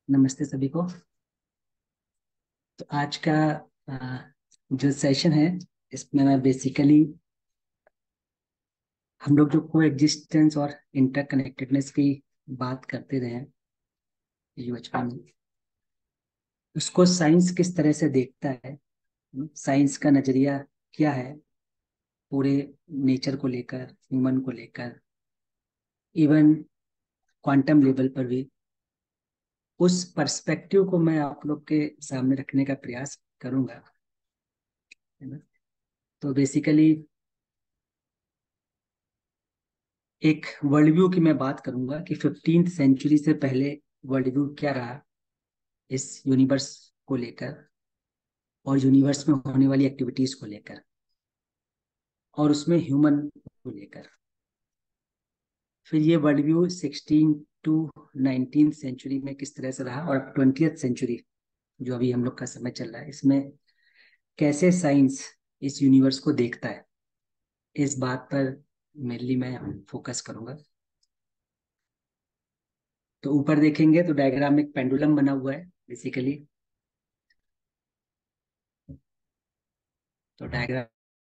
नमस्ते सभी को। तो आज का जो सेशन है, इसमें मैं बेसिकली हम लोग जो को एग्जिस्टेंस और इंटरकनेक्टेडनेस की बात करते रहे हैं ये बचपन में, उसको साइंस किस तरह से देखता है, साइंस का नजरिया क्या है पूरे नेचर को लेकर, ह्यूमन को लेकर, इवन क्वांटम लेवल पर भी, उस पर्सपेक्टिव को मैं आप लोग के सामने रखने का प्रयास करूंगा, है ना। तो बेसिकली एक वर्ल्ड व्यू की मैं बात करूंगा कि 15th सेंचुरी से पहले वर्ल्ड व्यू क्या रहा इस यूनिवर्स को लेकर और यूनिवर्स में होने वाली एक्टिविटीज को लेकर और उसमें ह्यूमन को लेकर। फिर ये world view 16 to 19th century में किस तरह से रहा और 20th सेंचुरी जो अभी हम लोग का समय चल रहा है, इसमें कैसे साइंस इस यूनिवर्स को देखता है, इस बात पर मेनली मैं फोकस करूंगा। तो ऊपर देखेंगे तो डायग्राम में एक पेंडुलम बना हुआ है बेसिकली। तो डायग्राम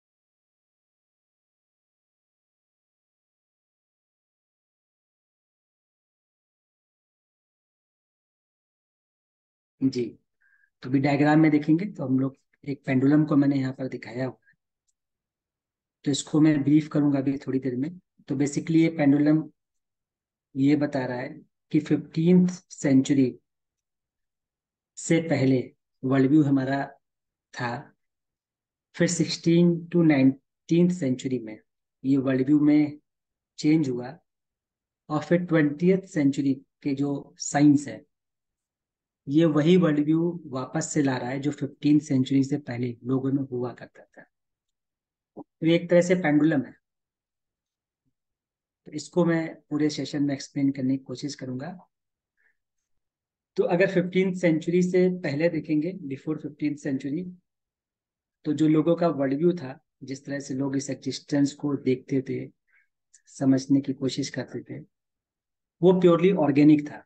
जी, तो भी डायग्राम में देखेंगे तो हम लोग एक पेंडुलम को मैंने यहाँ पर दिखाया हुआ है। तो इसको मैं ब्रीफ करूंगा अभी थोड़ी देर में। तो बेसिकली ये पेंडुलम ये बता रहा है कि 15th सेंचुरी से पहले वर्ल्ड व्यू हमारा था। फिर 16 टू 19th सेंचुरी में ये वर्ल्ड व्यू में चेंज हुआ। और फिर 20th सेंचुरी के जो साइंस है, ये वही वर्ल्ड व्यू वापस से ला रहा है जो 15th सेंचुरी से पहले लोगों में हुआ करता था। तो ये एक तरह से पेंडुलम है। तो इसको मैं पूरे सेशन में एक्सप्लेन करने की कोशिश करूंगा। तो अगर 15th सेंचुरी से पहले देखेंगे, बिफोर 15th सेंचुरी, तो जो लोगों का वर्ल्ड व्यू था, जिस तरह से लोग इस एग्जिस्टेंस को देखते थे, समझने की कोशिश करते थे, वो प्योरली ऑर्गेनिक था।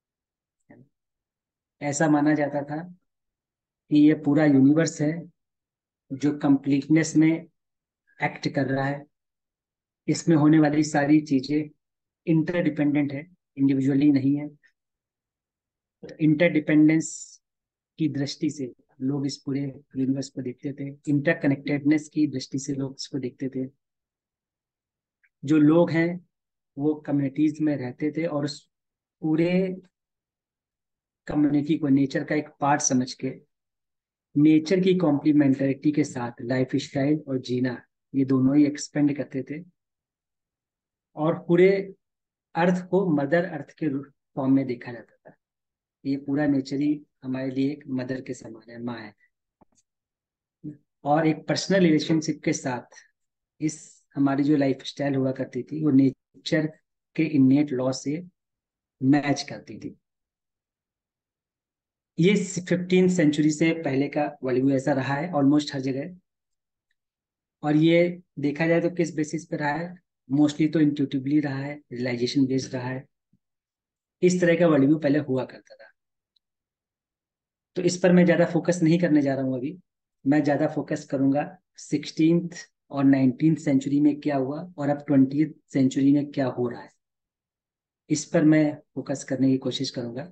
ऐसा माना जाता था कि ये पूरा यूनिवर्स है जो कंप्लीटनेस में एक्ट कर रहा है। इसमें होने वाली सारी चीजें इंटरडिपेंडेंट है, इंडिविजुअली नहीं है। इंटरडिपेंडेंस की दृष्टि से लोग इस पूरे यूनिवर्स को देखते थे, इंटरकनेक्टेडनेस की दृष्टि से लोग इसको देखते थे। जो लोग हैं वो कम्युनिटीज में रहते थे और उस पूरे कम्युनिटी को नेचर का एक पार्ट समझ के नेचर की कॉम्प्लीमेंटरिटी के साथ लाइफ स्टाइल और जीना, ये दोनों ही एक्सपेंड करते थे। और पूरे अर्थ को मदर अर्थ के फॉर्म में देखा जाता था। ये पूरा नेचर ही हमारे लिए एक मदर के समान है, माँ है। और एक पर्सनल रिलेशनशिप के साथ इस हमारी जो लाइफ स्टाइल हुआ करती थी वो नेचर के इन्नेट लॉ से मैच करती थी। ये 15th सेंचुरी से पहले का वर्ल्ड व्यू ऐसा रहा है ऑलमोस्ट हर जगह। और ये देखा जाए तो किस बेसिस पे रहा है, मोस्टली तो इंट्यूटिवली रहा है, रियलाइजेशन बेस्ड रहा है। इस तरह का वर्ल्ड व्यू पहले हुआ करता था। तो इस पर मैं ज्यादा फोकस नहीं करने जा रहा हूँ अभी। मैं ज्यादा फोकस करूंगा 16th और 19th सेंचुरी में क्या हुआ और अब 20th सेंचुरी में क्या हो रहा है, इस पर मैं फोकस करने की कोशिश करूंगा।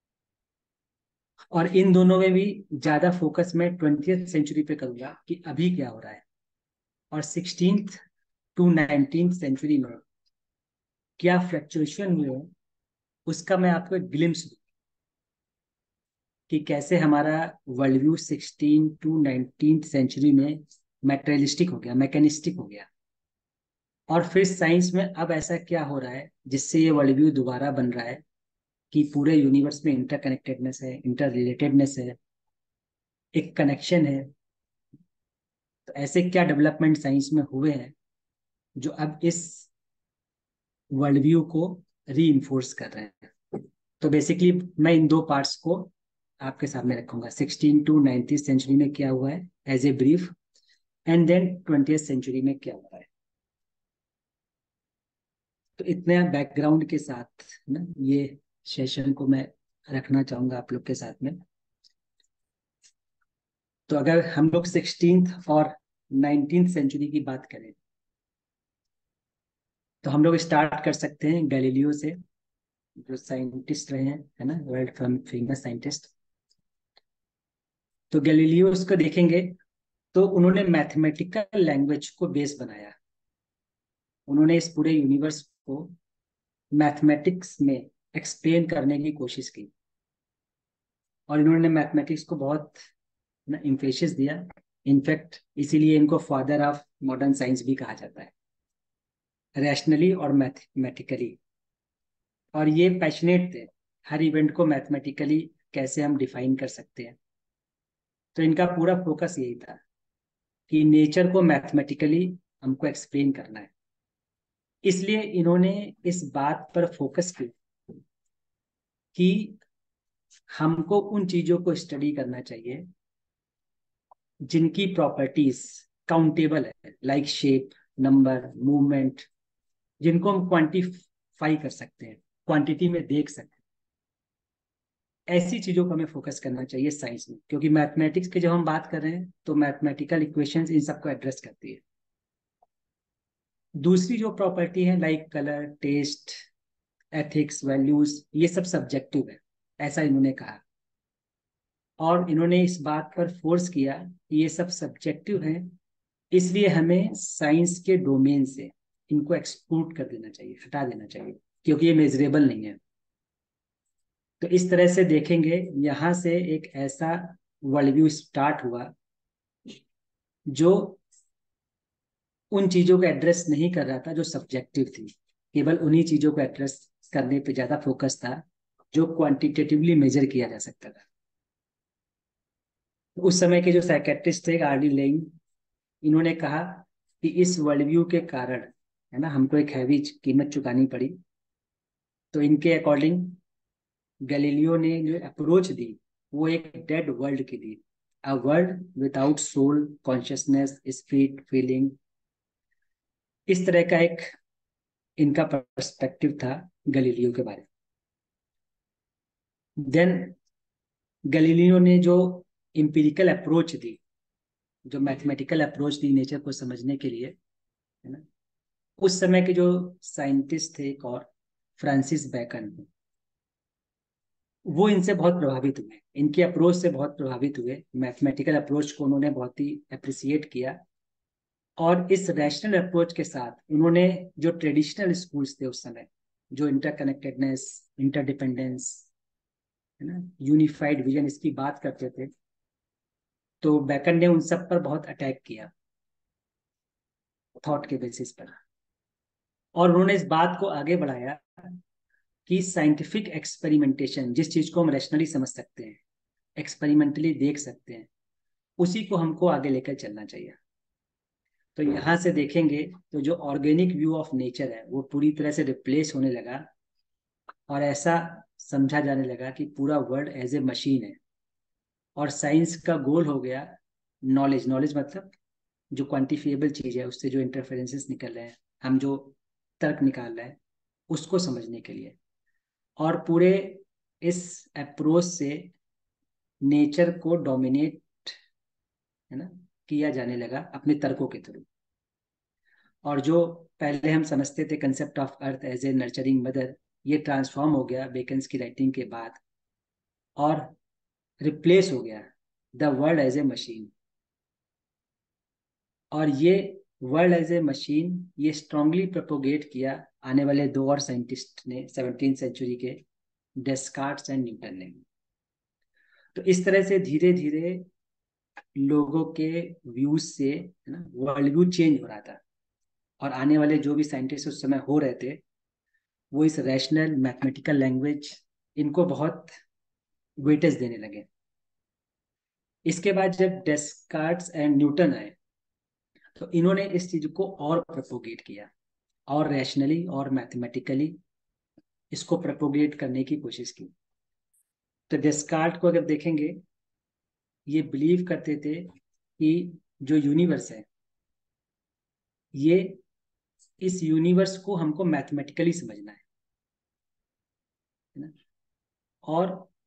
और इन दोनों में भी ज्यादा फोकस मैं 20th सेंचुरी पे करूंगा कि अभी क्या हो रहा है। और 16th टू 19th सेंचुरी में क्या फ्लक्चुएशन हुए हैं, उसका मैं आपको एक ग्लिम्स दूं कि कैसे हमारा world view 16 to 19th century में मैटेरियलिस्टिक हो गया, मैकेनिस्टिक हो गया। और फिर साइंस में अब ऐसा क्या हो रहा है जिससे ये वर्ल्ड व्यू दोबारा बन रहा है कि पूरे यूनिवर्स में इंटरकनेक्टेडनेस है, इंटर रिलेटेडनेस है, एक कनेक्शन है। तो ऐसे क्या डेवलपमेंट साइंस में हुए हैं जो अब इस वर्ल्ड व्यू को री कर रहे हैं। तो बेसिकली मैं इन दो पार्ट्स को आपके सामने रखूंगा, 16 टू 19th सेंचुरी में क्या हुआ है as a brief, and then 20th century में क्या हुआ है। तो इतने बैकग्राउंड के साथ ना ये सेशन को मैं रखना चाहूंगा आप लोग के साथ में। तो अगर हम लोग 16th और 19th सेंचुरी की बात करें, तो हम लोग स्टार्ट कर सकते हैं गैलीलियो से, जो साइंटिस्ट रहे हैं, है ना, वर्ल्ड फेमस साइंटिस्ट। तो गैलीलियो उसको देखेंगे, तो उन्होंने मैथमेटिकल लैंग्वेज को बेस बनाया। उन्होंने इस पूरे यूनिवर्स को मैथमेटिक्स में एक्सप्लेन करने की कोशिश की, और इन्होंने मैथमेटिक्स को बहुत ना इम्फेसिस दिया। इनफैक्ट इसीलिए इनको फादर ऑफ मॉडर्न साइंस भी कहा जाता है, रैशनली और मैथमेटिकली। और ये पैशनेट थे, हर इवेंट को मैथमेटिकली कैसे हम डिफाइन कर सकते हैं। तो इनका पूरा फोकस यही था कि नेचर को मैथमेटिकली हमको एक्सप्लेन करना है। इसलिए इन्होंने इस बात पर फोकस किया कि हमको उन चीजों को स्टडी करना चाहिए जिनकी प्रॉपर्टीज काउंटेबल है, लाइक शेप, नंबर, मूवमेंट, जिनको हम क्वांटिफाई कर सकते हैं, क्वांटिटी में देख सकते हैं। ऐसी चीजों को हमें फोकस करना चाहिए साइंस में, क्योंकि मैथमेटिक्स की जब हम बात कर रहे हैं तो मैथमेटिकल इक्वेशंस इन सबको एड्रेस करती है। दूसरी जो प्रॉपर्टी है, like colour, taste, ethics, values, ये सब सब्जेक्टिव है, ऐसा इन्होंने कहा। और इन्होंने इस बात पर फोर्स किया कि ये सब सब्जेक्टिव है, इसलिए हमें साइंस के डोमेन से इनको एक्सक्लूड कर देना चाहिए, हटा देना चाहिए, क्योंकि ये मेजरेबल नहीं है। तो इस तरह से देखेंगे, यहाँ से एक ऐसा वर्ल्ड व्यू स्टार्ट हुआ जो उन चीजों को एड्रेस नहीं कर रहा था जो सब्जेक्टिव थी, केवल उन्हीं चीजों को एड्रेस करने पे ज्यादा फोकस था जो क्वांटिटेटिवली मेजर किया जा सकता था। तो उस समय के जो साइकेट्रिस्ट थे, आर डी लेइंग, इन्होंने कहा कि इस वर्ल्ड व्यू के कारण, है ना, हमको एक हैवी कीमत चुकानी पड़ी। तो इनके अकॉर्डिंग गैलीलियो ने जो अप्रोच दी, वो एक डेड वर्ल्ड की दी, a world without soul, consciousness, spirit, feeling. इस तरह का एक इनका पर्सपेक्टिव था गैलीलियो के बारे में। देन गैलीलियो ने जो इम्पिरिकल अप्रोच दी, जो मैथमेटिकल अप्रोच दी नेचर को समझने के लिए, है ना, उस समय के जो साइंटिस्ट थे, एक और फ्रांसिस बैकन, वो इनसे बहुत प्रभावित हुए, इनकी अप्रोच से बहुत प्रभावित हुए। मैथमेटिकल अप्रोच को उन्होंने बहुत ही अप्रिसिएट किया। और इस रैशनल अप्रोच के साथ उन्होंने जो ट्रेडिशनल स्कूल्स थे उस समय, जो इंटरकनेक्टेडनेस, इंटरडिपेंडेंस, है ना, यूनिफाइड विजन, इसकी बात करते थे, तो बैकन ने उन सब पर बहुत अटैक किया थॉट के बेसिस पर। और उन्होंने इस बात को आगे बढ़ाया कि साइंटिफिक एक्सपेरिमेंटेशन, जिस चीज को हम रैशनली समझ सकते हैं, एक्सपेरिमेंटली देख सकते हैं, उसी को हमको आगे लेकर चलना चाहिए। तो यहाँ से देखेंगे तो जो ऑर्गेनिक व्यू ऑफ नेचर है वो पूरी तरह से रिप्लेस होने लगा, और ऐसा समझा जाने लगा कि पूरा वर्ल्ड एज ए मशीन है। और साइंस का गोल हो गया नॉलेज। नॉलेज मतलब जो क्वांटिफिएबल चीज है, उससे जो इंटरफेरेंसेस निकल रहे हैं, हम जो तर्क निकाल रहे हैं, उसको समझने के लिए। और पूरे इस अप्रोच से नेचर को डोमिनेट, है ना, किया जाने लगा अपने तर्कों के थ्रू। और जो पहले हम समझते थे concept of earth as a nurturing mother, ये ट्रांसफॉर्म हो गया बेकन्स की राइटिंग के बाद, और रिप्लेस हो गया the world as a machine. और ये वर्ल्ड एज ए मशीन ये स्ट्रांगली प्रोपोगेट किया आने वाले दो और साइंटिस्ट ने 17th सेंचुरी के, डेस्कार्ट्स एंड न्यूटन ने। तो इस तरह से धीरे धीरे लोगों के व्यूज से, है ना, वर्ल्ड व्यू चेंज हो रहा था। और आने वाले जो भी साइंटिस्ट उस समय हो रहे थे, वो इस रैशनल मैथमेटिकल लैंग्वेज, इनको बहुत वेटेज देने लगे। इसके बाद जब डेस्कार्ट्स एंड न्यूटन आए, तो इन्होंने इस चीज को और प्रोपोगेट किया, और रैशनली और मैथमेटिकली इसको प्रोपोगेट करने की कोशिश की। तो डेस्कार्ट को अगर देखेंगे, ये बिलीव करते थे कि जो यूनिवर्स ये इस यूनिवर्स को हमको मैथमेटिकली समझना है ना। और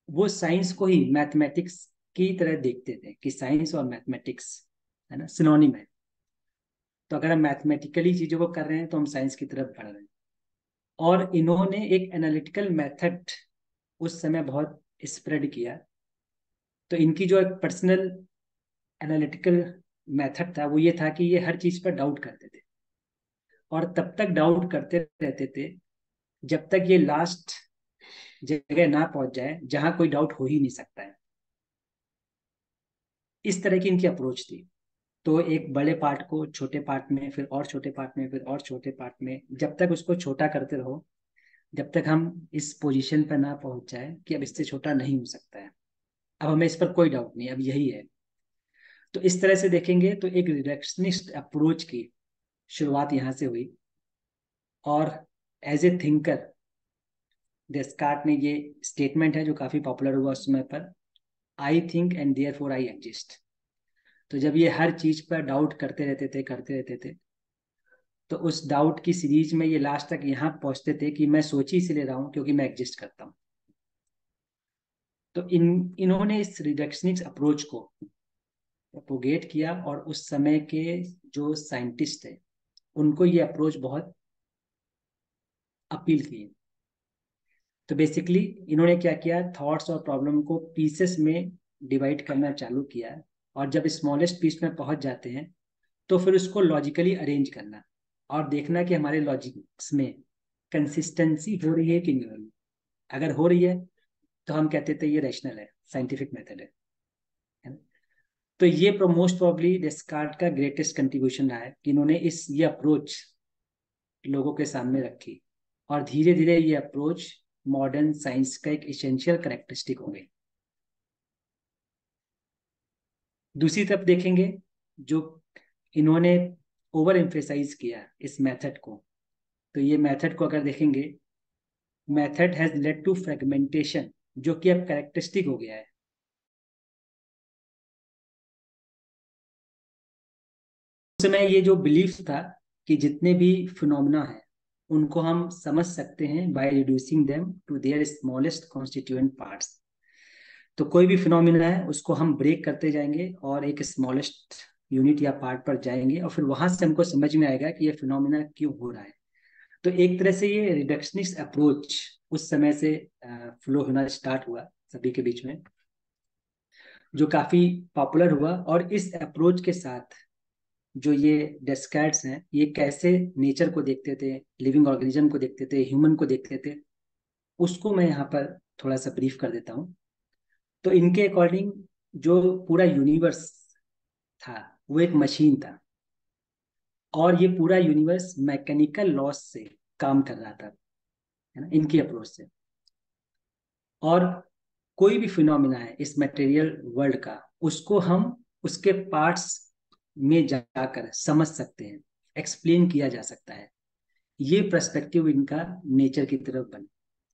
वो साइंस को ही मैथमेटिक्स की तरह देखते थे कि साइंस और मैथमेटिक्स है ना सिनोनिम है। तो अगर हम मैथमेटिकली चीजों को कर रहे हैं तो हम साइंस की तरफ बढ़ रहे हैं। और इन्होंने एक एनालिटिकल मेथड उस समय बहुत स्प्रेड किया। तो इनकी जो एक पर्सनल एनालिटिकल मेथड था वो ये था कि ये हर चीज पर डाउट करते थे, और तब तक डाउट करते रहते थे जब तक ये लास्ट जगह ना पहुंच जाए जहां कोई डाउट हो ही नहीं सकता है। इस तरह की इनकी अप्रोच थी। तो एक बड़े पार्ट को छोटे पार्ट में, फिर और छोटे पार्ट में, फिर और छोटे पार्ट में, जब तक उसको छोटा करते रहो, जब तक हम इस पोजीशन पर ना पहुंच जाए कि अब इससे छोटा नहीं हो सकता है, अब हमें इस पर कोई डाउट नहीं, अब यही है। तो इस तरह से देखेंगे तो एक रिडक्शनिस्ट अप्रोच की शुरुआत यहाँ से हुई। और एज ए थिंकर डेस्कार्ट ने ये स्टेटमेंट है जो काफी पॉपुलर हुआ उस समय पर, I think and therefore I exist. तो जब ये हर चीज पर डाउट करते रहते थे, तो उस डाउट की सीरीज में ये लास्ट तक यहाँ पहुंचते थे कि मैं सोच ही इसलिए रहा हूँ क्योंकि मैं एग्जिस्ट करता हूँ। तो इन्होंने इस रिडक्शनिस्ट अप्रोच को प्रोपोगेट किया, और उस समय के जो साइंटिस्ट थे उनको ये अप्रोच बहुत अपील की। तो बेसिकली इन्होंने क्या किया, थॉट्स और प्रॉब्लम को पीसेस में डिवाइड करना चालू किया, और जब स्मॉलेस्ट पीस में पहुंच जाते हैं तो फिर उसको लॉजिकली अरेंज करना और देखना कि हमारे लॉजिक्स में कंसिस्टेंसी हो रही है कि नहीं हो रही। अगर हो रही है तो हम कहते थे ये रैशनल है, साइंटिफिक मेथड है ना? तो ये मोस्ट प्रोबेबली डेस्कार्ट का ग्रेटेस्ट कंट्रीब्यूशन रहा है कि इन्होंने ये अप्रोच लोगों के सामने रखी, और धीरे धीरे ये अप्रोच मॉडर्न साइंस का एक इसेंशियल करेक्टरिस्टिक हो गई। दूसरी तरफ देखेंगे, जो इन्होंने ओवर एम्फेसाइज किया इस मेथड को, तो ये मेथड को अगर देखेंगे, method has led to fragmentation, जो कि अब करेक्टरिस्टिक हो गया है। उस समय ये जो बिलीफ था कि जितने भी फिनोमेना हैं उनको हम समझ सकते हैं by reducing them to their smallest constituent parts. तो कोई भी फिनोमिना है उसको हम ब्रेक करते जाएंगे और एक स्मॉलेस्ट यूनिट या पार्ट पर जाएंगे, और फिर वहां से हमको समझ में आएगा कि ये फिनोमिना क्यों हो रहा है। तो एक तरह से ये रिडक्शनिस्ट अप्रोच उस समय से फ्लो होना स्टार्ट हुआ सभी के बीच में, जो काफी पॉपुलर हुआ। और इस अप्रोच के साथ जो ये डेस्कार्ट्स हैं, ये कैसे नेचर को देखते थे, लिविंग ऑर्गेनिज्म को देखते थे, ह्यूमन को देखते थे, उसको मैं यहाँ पर थोड़ा सा ब्रीफ कर देता हूँ। तो इनके अकॉर्डिंग जो पूरा यूनिवर्स था वो एक मशीन था, और ये पूरा यूनिवर्स मैकेनिकल लॉस से काम कर रहा था, है ना, इनकी अप्रोच से। और कोई भी फिनोमिना है इस मटेरियल वर्ल्ड का, उसको हम उसके पार्ट्स में जाकर समझ सकते हैं, एक्सप्लेन किया जा सकता है। ये पर्सपेक्टिव इनका नेचर की तरफ बना।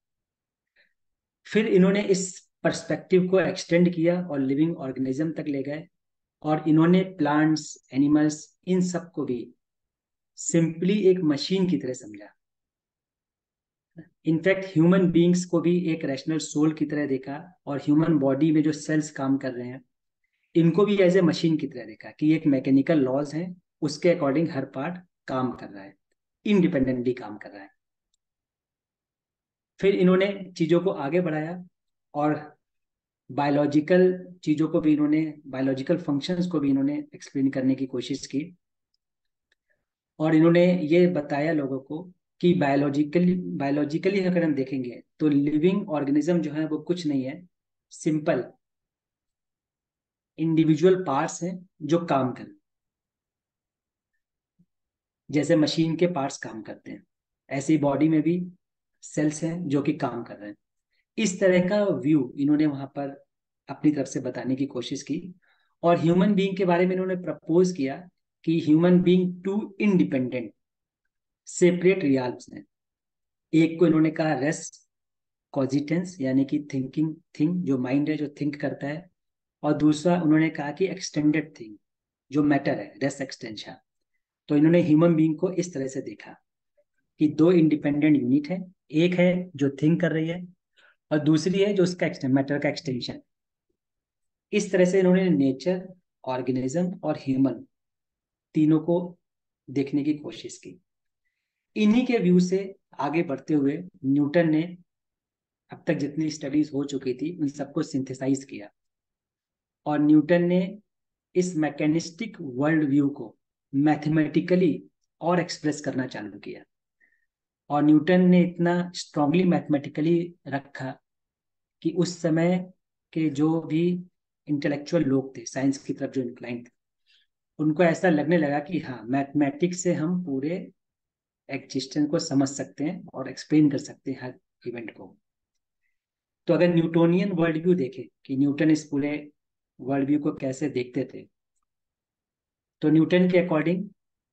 फिर इन्होंने इस पर्सपेक्टिव को एक्सटेंड किया और लिविंग ऑर्गेनिज्म तक ले गए, और इन्होंने प्लांट्स, एनिमल्स, इन सब को भी सिंपली एक मशीन की तरह समझा। इनफैक्ट ह्यूमन बींग्स को भी एक रैशनल सोल की तरह देखा, और ह्यूमन बॉडी में जो सेल्स काम कर रहे हैं इनको भी एज ए मशीन की तरह देखा कि एक मैकेनिकल लॉज है, उसके अकॉर्डिंग हर पार्ट काम कर रहा है, इंडिपेंडेंटली काम कर रहा है। फिर इन्होंने चीजों को आगे बढ़ाया, और बायोलॉजिकल चीजों को भी इन्होंने, बायोलॉजिकल फंक्शंस को भी इन्होंने एक्सप्लेन करने की कोशिश की। और इन्होंने ये बताया लोगों को कि बायोलॉजिकली अगर हम देखेंगे तो लिविंग ऑर्गेनिज्म जो है वो कुछ नहीं है, सिंपल इंडिविजुअल पार्ट्स हैं जो काम करें, जैसे मशीन के पार्ट्स काम करते हैं, ऐसे ही बॉडी में भी सेल्स हैं जो कि काम कर रहे हैं। इस तरह का व्यू इन्होंने वहां पर अपनी तरफ से बताने की कोशिश की। और ह्यूमन बीइंग के बारे में इन्होंने प्रपोज किया कि human being two independent separate realms हैं। एक को इन्होंने कहा रेस कॉजिटेंस, यानी कि थिंकिंग थिंग, जो माइंड है जो थिंक करता है। और दूसरा उन्होंने कहा कि एक्सटेंडेड थिंग, जो मैटर है, रेस एक्सटेंशन। तो इन्होंने ह्यूमन बीइंग को इस तरह से देखा कि दो इंडिपेंडेंट यूनिट है, एक है जो थिंक कर रही है, और दूसरी है जो उसका मैटर का एक्सटेंशन। इस तरह से इन्होंने नेचर, ऑर्गेनिज्म और ह्यूमन तीनों को देखने की कोशिश की। इन्हीं के व्यू से आगे बढ़ते हुए न्यूटन ने अब तक जितनी स्टडीज हो चुकी थी उन सबको सिंथेसाइज किया, और न्यूटन ने इस मैकेनिस्टिक वर्ल्ड व्यू को मैथमेटिकली और एक्सप्रेस करना चालू किया। और न्यूटन ने इतना स्ट्रांगली मैथमेटिकली रखा कि उस समय के जो भी इंटेलेक्चुअल लोग थे, साइंस की तरफ जो इंक्लाइन थे, उनको ऐसा लगने लगा कि हाँ, मैथमेटिक्स से हम पूरे एग्जिस्टेंस को समझ सकते हैं और एक्सप्लेन कर सकते हैं हर इवेंट को। तो अगर न्यूटोनियन वर्ल्ड व्यू देखें कि न्यूटन इस पूरे वर्ल्ड व्यू को कैसे देखते थे, तो न्यूटन के अकॉर्डिंग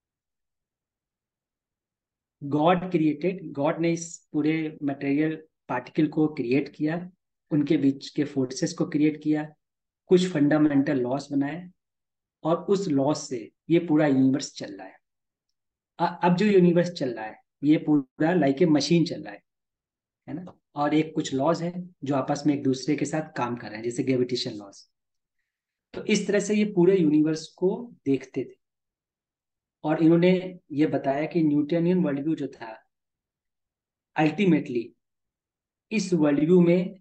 गॉड ने इस पूरे मटेरियल पार्टिकल को क्रिएट किया, उनके बीच के फोर्सेस को क्रिएट किया, कुछ फंडामेंटल लॉस बनाए, और उस लॉस से ये पूरा यूनिवर्स चल रहा है। अब जो यूनिवर्स चल रहा है ये पूरा लाइक ए मशीन चल रहा है ना। और एक कुछ लॉज है जो आपस में एक दूसरे के साथ काम कर रहे हैं, जैसे ग्रेविटेशन लॉज। तो इस तरह से ये पूरे यूनिवर्स को देखते थे। और इन्होंने ये बताया कि न्यूटनियन वर्ल्ड व्यू जो था, अल्टीमेटली इस वर्ल्ड व्यू में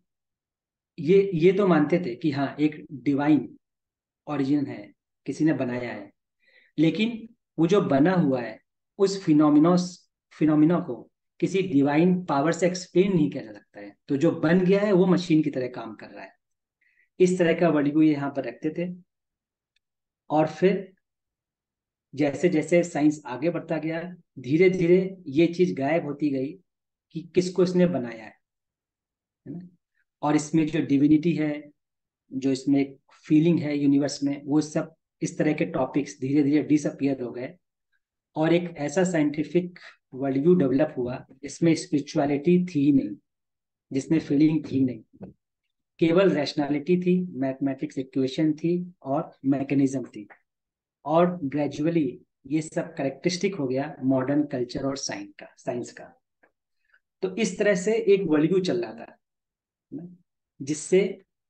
ये तो मानते थे कि हाँ, एक डिवाइन ओरिजिन है, किसी ने बनाया है, लेकिन वो जो बना हुआ है उस फिनोमिना को किसी डिवाइन पावर से एक्सप्लेन नहीं किया जा सकता है। तो जो बन गया है वो मशीन की तरह काम कर रहा है। इस तरह का वर्ल्ड व्यू यहाँ पर रखते थे। और फिर जैसे जैसे साइंस आगे बढ़ता गया, धीरे धीरे ये चीज गायब होती गई कि किसको इसने बनाया है ना। और इसमें जो डिविनिटी है, जो इसमें एक फीलिंग है यूनिवर्स में, वो सब इस तरह के टॉपिक्स धीरे धीरे डिसअपियर हो गए। और एक ऐसा साइंटिफिक वर्ल्ड व्यू डेवलप हुआ इसमें स्पिरिचुअलिटी थी ही नहीं, जिसमें फीलिंग थी नहीं, केवल रैशनैलिटी थी, मैथमेटिक्स इक्वेशन थी और मैकेनिज्म थी। और ग्रेजुअली ये सब करेक्टरिस्टिक हो गया मॉडर्न कल्चर और साइंस का। तो इस तरह से एक वर्ल्ड व्यू चल रहा था जिससे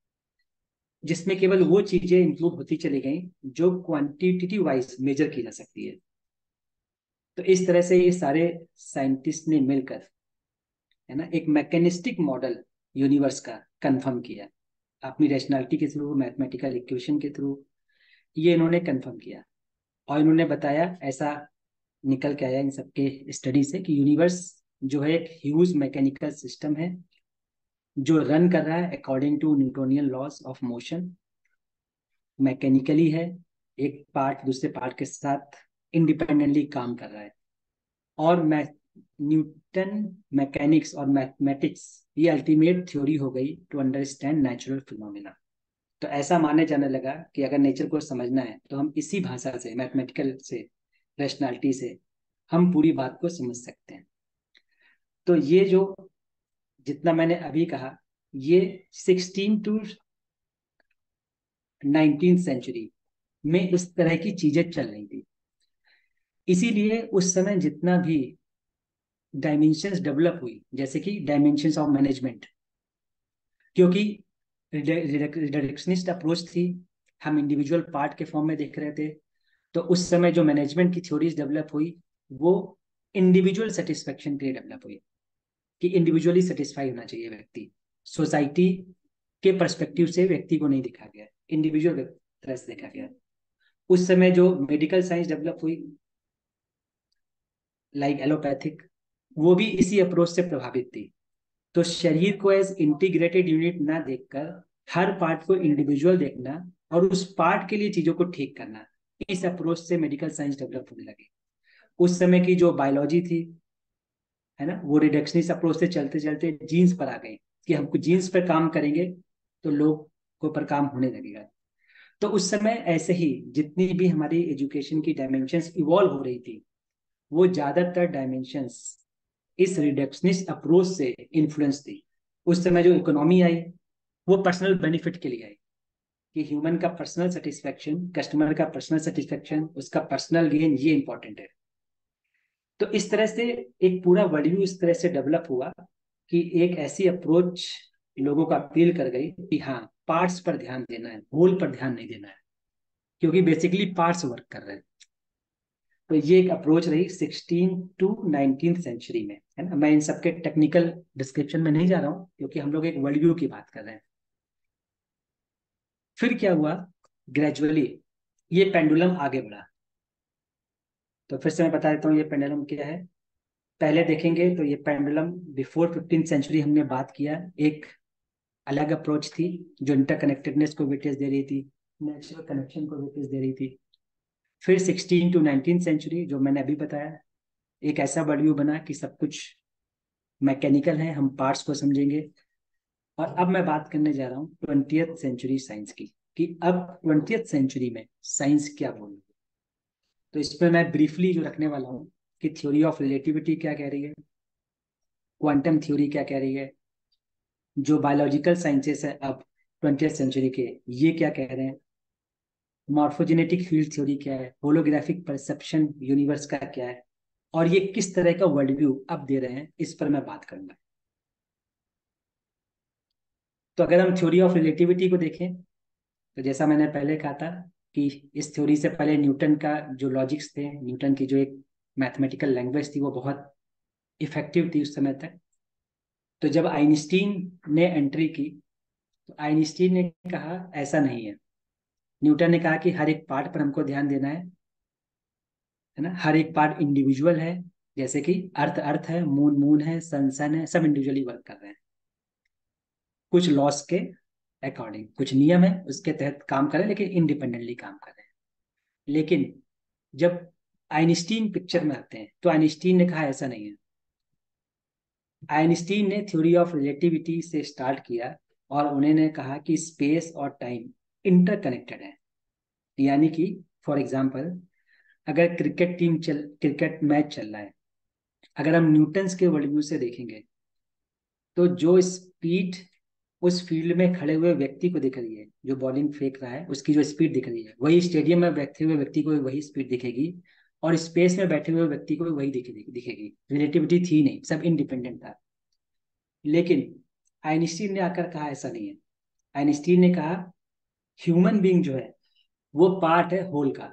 जिसमें केवल वो चीजें इंक्लूड होती चली गई जो क्वांटिटेटिव वाइज मेजर की जा सकती है। तो इस तरह से ये सारे साइंटिस्ट ने मिलकर, है ना, एक मैकेनिस्टिक मॉडल यूनिवर्स का कंफर्म किया अपनी रैशनैलिटी के थ्रू, मैथमेटिकल इक्वेशन के थ्रू। ये इन्होंने कंफर्म किया और इन्होंने बताया, ऐसा निकल के आया इन सबके स्टडी से, कि यूनिवर्स जो है एक ह्यूज मैकेनिकल सिस्टम है जो रन कर रहा है according to Newtonian laws of motion, mechanically है, एक पार्ट दूसरे पार्ट के साथ इंडिपेंडेंटली काम कर रहा है। और न्यूटन मैकेनिक्स और मैथमेटिक्स ये अल्टीमेट थ्योरी हो गई टू अंडरस्टैंड नेचुरल फिनोमिना। तो ऐसा माने जाने लगा कि अगर नेचर को समझना है तो हम इसी भाषा से, मैथमेटिकल से, रैशनैलिटी से हम पूरी बात को समझ सकते हैं। तो ये जो जितना मैंने अभी कहा, ये 16 to 19 सेंचुरी में इस तरह की चीजें चल रही थी। इसीलिए उस समय जितना भी डायमेंशंस डेवलप हुई, जैसे कि डायमेंशंस ऑफ मैनेजमेंट, क्योंकि रिडक्शनिस्ट अप्रोच थी, हम इंडिविजुअल पार्ट के फॉर्म में देख रहे थे। तो उस समय जो मैनेजमेंट की थ्योरीज डेवलप हुई वो इंडिविजुअल सेटिस्फेक्शन के लिए डेवलप हुई, कि इंडिविजुअली सेटिस्फाई होना चाहिए व्यक्ति। सोसाइटी के पर्सपेक्टिव से व्यक्ति को नहीं देखा गया, इंडिविजुअल तरह से देखा गया। उस समय जो मेडिकल साइंस डेवलप हुई, लाइक एलोपैथिक, वो भी इसी अप्रोच से प्रभावित थी। तो शरीर को एज इंटीग्रेटेड यूनिट ना देखकर हर पार्ट को इंडिविजुअल देखना और उस पार्ट के लिए चीजों को ठीक करना, इस अप्रोच से मेडिकल साइंस डेवलप होने लगी। उस समय की जो बायोलॉजी थी, है ना, वो रिडक्शनिस्ट अप्रोच से चलते चलते जीन्स पर आ गए कि हमको जीन्स पर काम करेंगे तो लोग को पर काम होने लगेगा। तो उस समय ऐसे ही जितनी भी हमारी एजुकेशन की डायमेंशंस इवॉल्व हो रही थी, वो ज्यादातर डायमेंशंस इस रिडक्शनिस्ट अप्रोच से इन्फ्लुएंस थी। उस समय जो इकोनॉमी आई वो पर्सनल बेनिफिट के लिए आई, कि ह्यूमन का पर्सनल सेटिस्फेक्शन, कस्टमर का पर्सनल सेटिस्फेक्शन, उसका पर्सनल गेन, ये इंपॉर्टेंट है। तो इस तरह से एक पूरा वर्ल्ड व्यू इस तरह से डेवलप हुआ कि एक ऐसी अप्रोच लोगों को अपील कर गई कि हाँ, पार्ट्स पर ध्यान देना है, होल पर ध्यान नहीं देना है, क्योंकि बेसिकली पार्ट्स वर्क कर रहे हैं। तो ये एक अप्रोच रही 16 to 19 सेंचुरी में, है ना। मैं इन सबके टेक्निकल डिस्क्रिप्शन में नहीं जा रहा हूँ, क्योंकि हम लोग एक वर्ल्ड व्यू की बात कर रहे हैं। फिर क्या हुआ, ग्रेजुअली ये पेंडुलम आगे बढ़ा। तो फिर से मैं बता देता हूँ ये पेंडुलम क्या है। पहले देखेंगे तो ये पेंडुलम बिफोर 15 सेंचुरी हमने बात किया, एक अलग अप्रोच थी जो इंटरकनेक्टेडनेस को वेटेज दे रही थी, नेचुरल कनेक्शन को वेटेज दे रही थी। फिर 16 to 19 सेंचुरी जो मैंने अभी बताया, एक ऐसा वर्ल्ड व्यू बना कि सब कुछ मैकेनिकल है, हम पार्ट्स को समझेंगे। और अब मैं बात करने जा रहा हूँ 20th सेंचुरी साइंस की, कि अब 20th सेंचुरी में साइंस क्या बोल रही है। तो इसमें मैं ब्रीफली जो रखने वाला हूँ कि थ्योरी ऑफ रिलेटिविटी क्या कह रही है, क्वांटम थ्योरी क्या कह रही है, जो बायोलॉजिकल साइंसेस है अब 20th सेंचुरी के, ये क्या कह रहे हैं, मॉर्फोजेनेटिक फील्ड थ्योरी क्या है, होलोग्राफिक परसेप्शन यूनिवर्स का क्या है, और ये किस तरह का वर्ल्ड व्यू अब दे रहे हैं, इस पर मैं बात करूंगा। तो अगर हम थ्योरी ऑफ रिलेटिविटी को देखें, तो जैसा मैंने पहले कहा था कि इस थ्योरी से पहले न्यूटन का जो लॉजिक्स थे, न्यूटन की जो एक मैथमेटिकल लैंग्वेज थी, वो बहुत इफेक्टिव थी उस समय तक। तो जब आइंस्टीन ने एंट्री की, तो आइंस्टीन ने कहा ऐसा नहीं है। न्यूटन ने कहा कि हर एक पार्ट पर हमको ध्यान देना है ना, हर एक पार्ट इंडिविजुअल है। जैसे कि अर्थ अर्थ है, मून मून है, सन सन है, सब इंडिविजुअली वर्क कर रहे हैं, कुछ लॉस के अकॉर्डिंग, कुछ नियम है उसके तहत काम कर रहे हैं, लेकिन इंडिपेंडेंटली काम कर रहे हैं। लेकिन जब आइंस्टीन पिक्चर में आते हैं, तो आइंस्टीन ने कहा ऐसा नहीं है। आइंस्टीन ने थ्योरी ऑफ रिलेटिविटी से स्टार्ट किया, और उन्होंने कहा कि स्पेस और टाइम इंटरकनेक्टेड है। यानी कि फॉर एग्जाम्पल, अगर क्रिकेट मैच चल रहा है, अगर हम न्यूटन्स के वर्ल्ड व्यू से देखेंगे, तो जो स्पीड उस फील्ड में खड़े हुए व्यक्ति को दिख रही है, जो बॉलिंग फेंक रहा है उसकी जो स्पीड दिख रही है, वही स्टेडियम में बैठे हुए व्यक्ति को भी वही स्पीड दिखेगी, और स्पेस में बैठे हुए व्यक्ति को भी वही दिखेगी। रिलेटिविटी थी नहीं, सब इंडिपेंडेंट था। लेकिन आइंस्टीन ने आकर कहा ऐसा नहीं है। आइंस्टीन ने कहा ह्यूमन बीइंग जो है, वो पार्ट है होल का,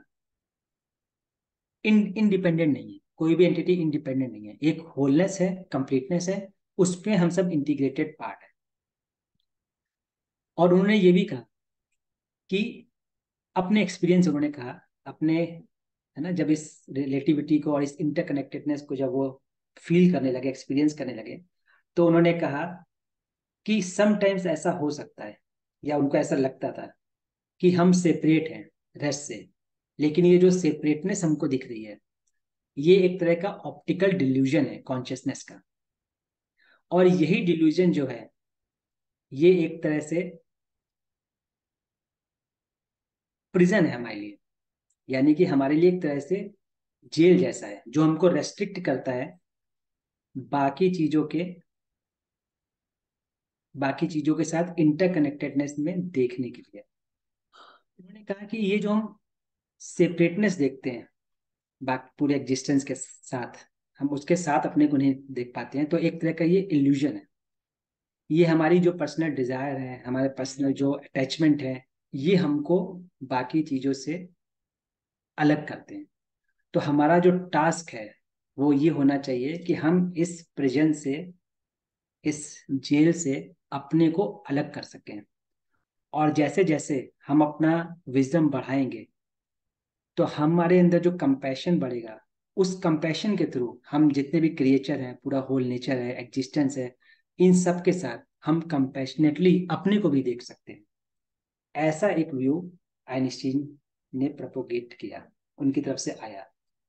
इंडिपेंडेंट नहीं है, कोई भी एंटिटी इंडिपेंडेंट नहीं है, एक होलनेस है, कंप्लीटनेस है, उसमें हम सब इंटीग्रेटेड पार्ट है। और उन्होंने ये भी कहा कि अपने एक्सपीरियंस उन्होंने कहा, अपने, है ना, जब इस रिलेटिविटी को और इस इंटरकनेक्टेडनेस को जब वो फील करने लगे, एक्सपीरियंस करने लगे, तो उन्होंने कहा कि समटाइम्स ऐसा हो सकता है, या उनको ऐसा लगता था कि हम सेपरेट हैं रेस्ट से, लेकिन ये जो सेपरेटनेस हमको दिख रही है, ये एक तरह का ऑप्टिकल डिल्यूजन है कॉन्शियसनेस का। और यही डिल्यूजन जो है, ये एक तरह से प्रिजन है हमारे लिए, यानी कि हमारे लिए एक तरह से जेल जैसा है, जो हमको रेस्ट्रिक्ट करता है बाकी चीजों के बाकी चीजों के साथ इंटरकनेक्टेडनेस में देखने के लिए। उन्होंने कहा कि ये जो हम सेपरेटनेस देखते हैं बाकी पूरे एग्जिस्टेंस के साथ, हम उसके साथ अपने को नहीं देख पाते हैं, तो एक तरह का ये इल्यूजन है। ये हमारी जो पर्सनल डिजायर है, हमारे पर्सनल जो अटैचमेंट है, ये हमको बाकी चीजों से अलग करते हैं। तो हमारा जो टास्क है, वो ये होना चाहिए कि हम इस प्रिजन से, इस जेल से अपने को अलग कर सकें। और जैसे जैसे हम अपना विजडम बढ़ाएंगे, तो हमारे अंदर जो कंपैशन बढ़ेगा, उस कंपैशन के थ्रू हम जितने भी क्रिएचर हैं, पूरा होल नेचर है, एग्जिस्टेंस है, इन सब के साथ हम कंपैशनेटली अपने को भी देख सकते हैं। ऐसा एक व्यू आइंस्टीन ने प्रोपोगेट किया, उनकी तरफ से आया।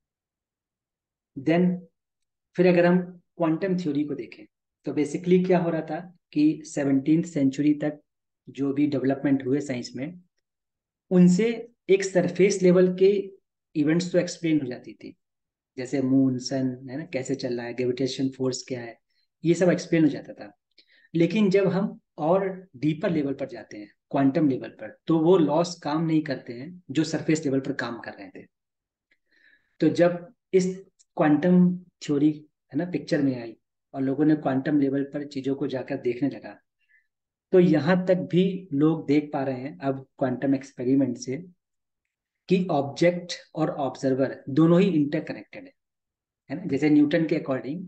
देन फिर अगर हम क्वांटम थ्योरी को देखें, तो बेसिकली क्या हो रहा था कि 17th सेंचुरी तक जो भी डेवलपमेंट हुए साइंस में, उनसे एक सरफेस लेवल के इवेंट्स तो एक्सप्लेन हो जाती थी, जैसे मून सन, है ना, कैसे चल रहा है, ग्रेविटेशन फोर्स क्या है, ये सब एक्सप्लेन हो जाता था। लेकिन जब हम और डीपर लेवल पर जाते हैं, क्वांटम लेवल पर, तो वो लॉस काम नहीं करते हैं जो सरफेस लेवल पर काम कर रहे थे। तो जब इस क्वांटम थ्योरी, है ना, पिक्चर में आई, और लोगों ने क्वांटम लेवल पर चीजों को जाकर देखने लगा, तो यहां तक भी लोग देख पा रहे हैं अब क्वांटम एक्सपेरिमेंट से कि ऑब्जेक्ट और ऑब्जर्वर दोनों ही इंटरकनेक्टेड है ना। जैसे न्यूटन के अकॉर्डिंग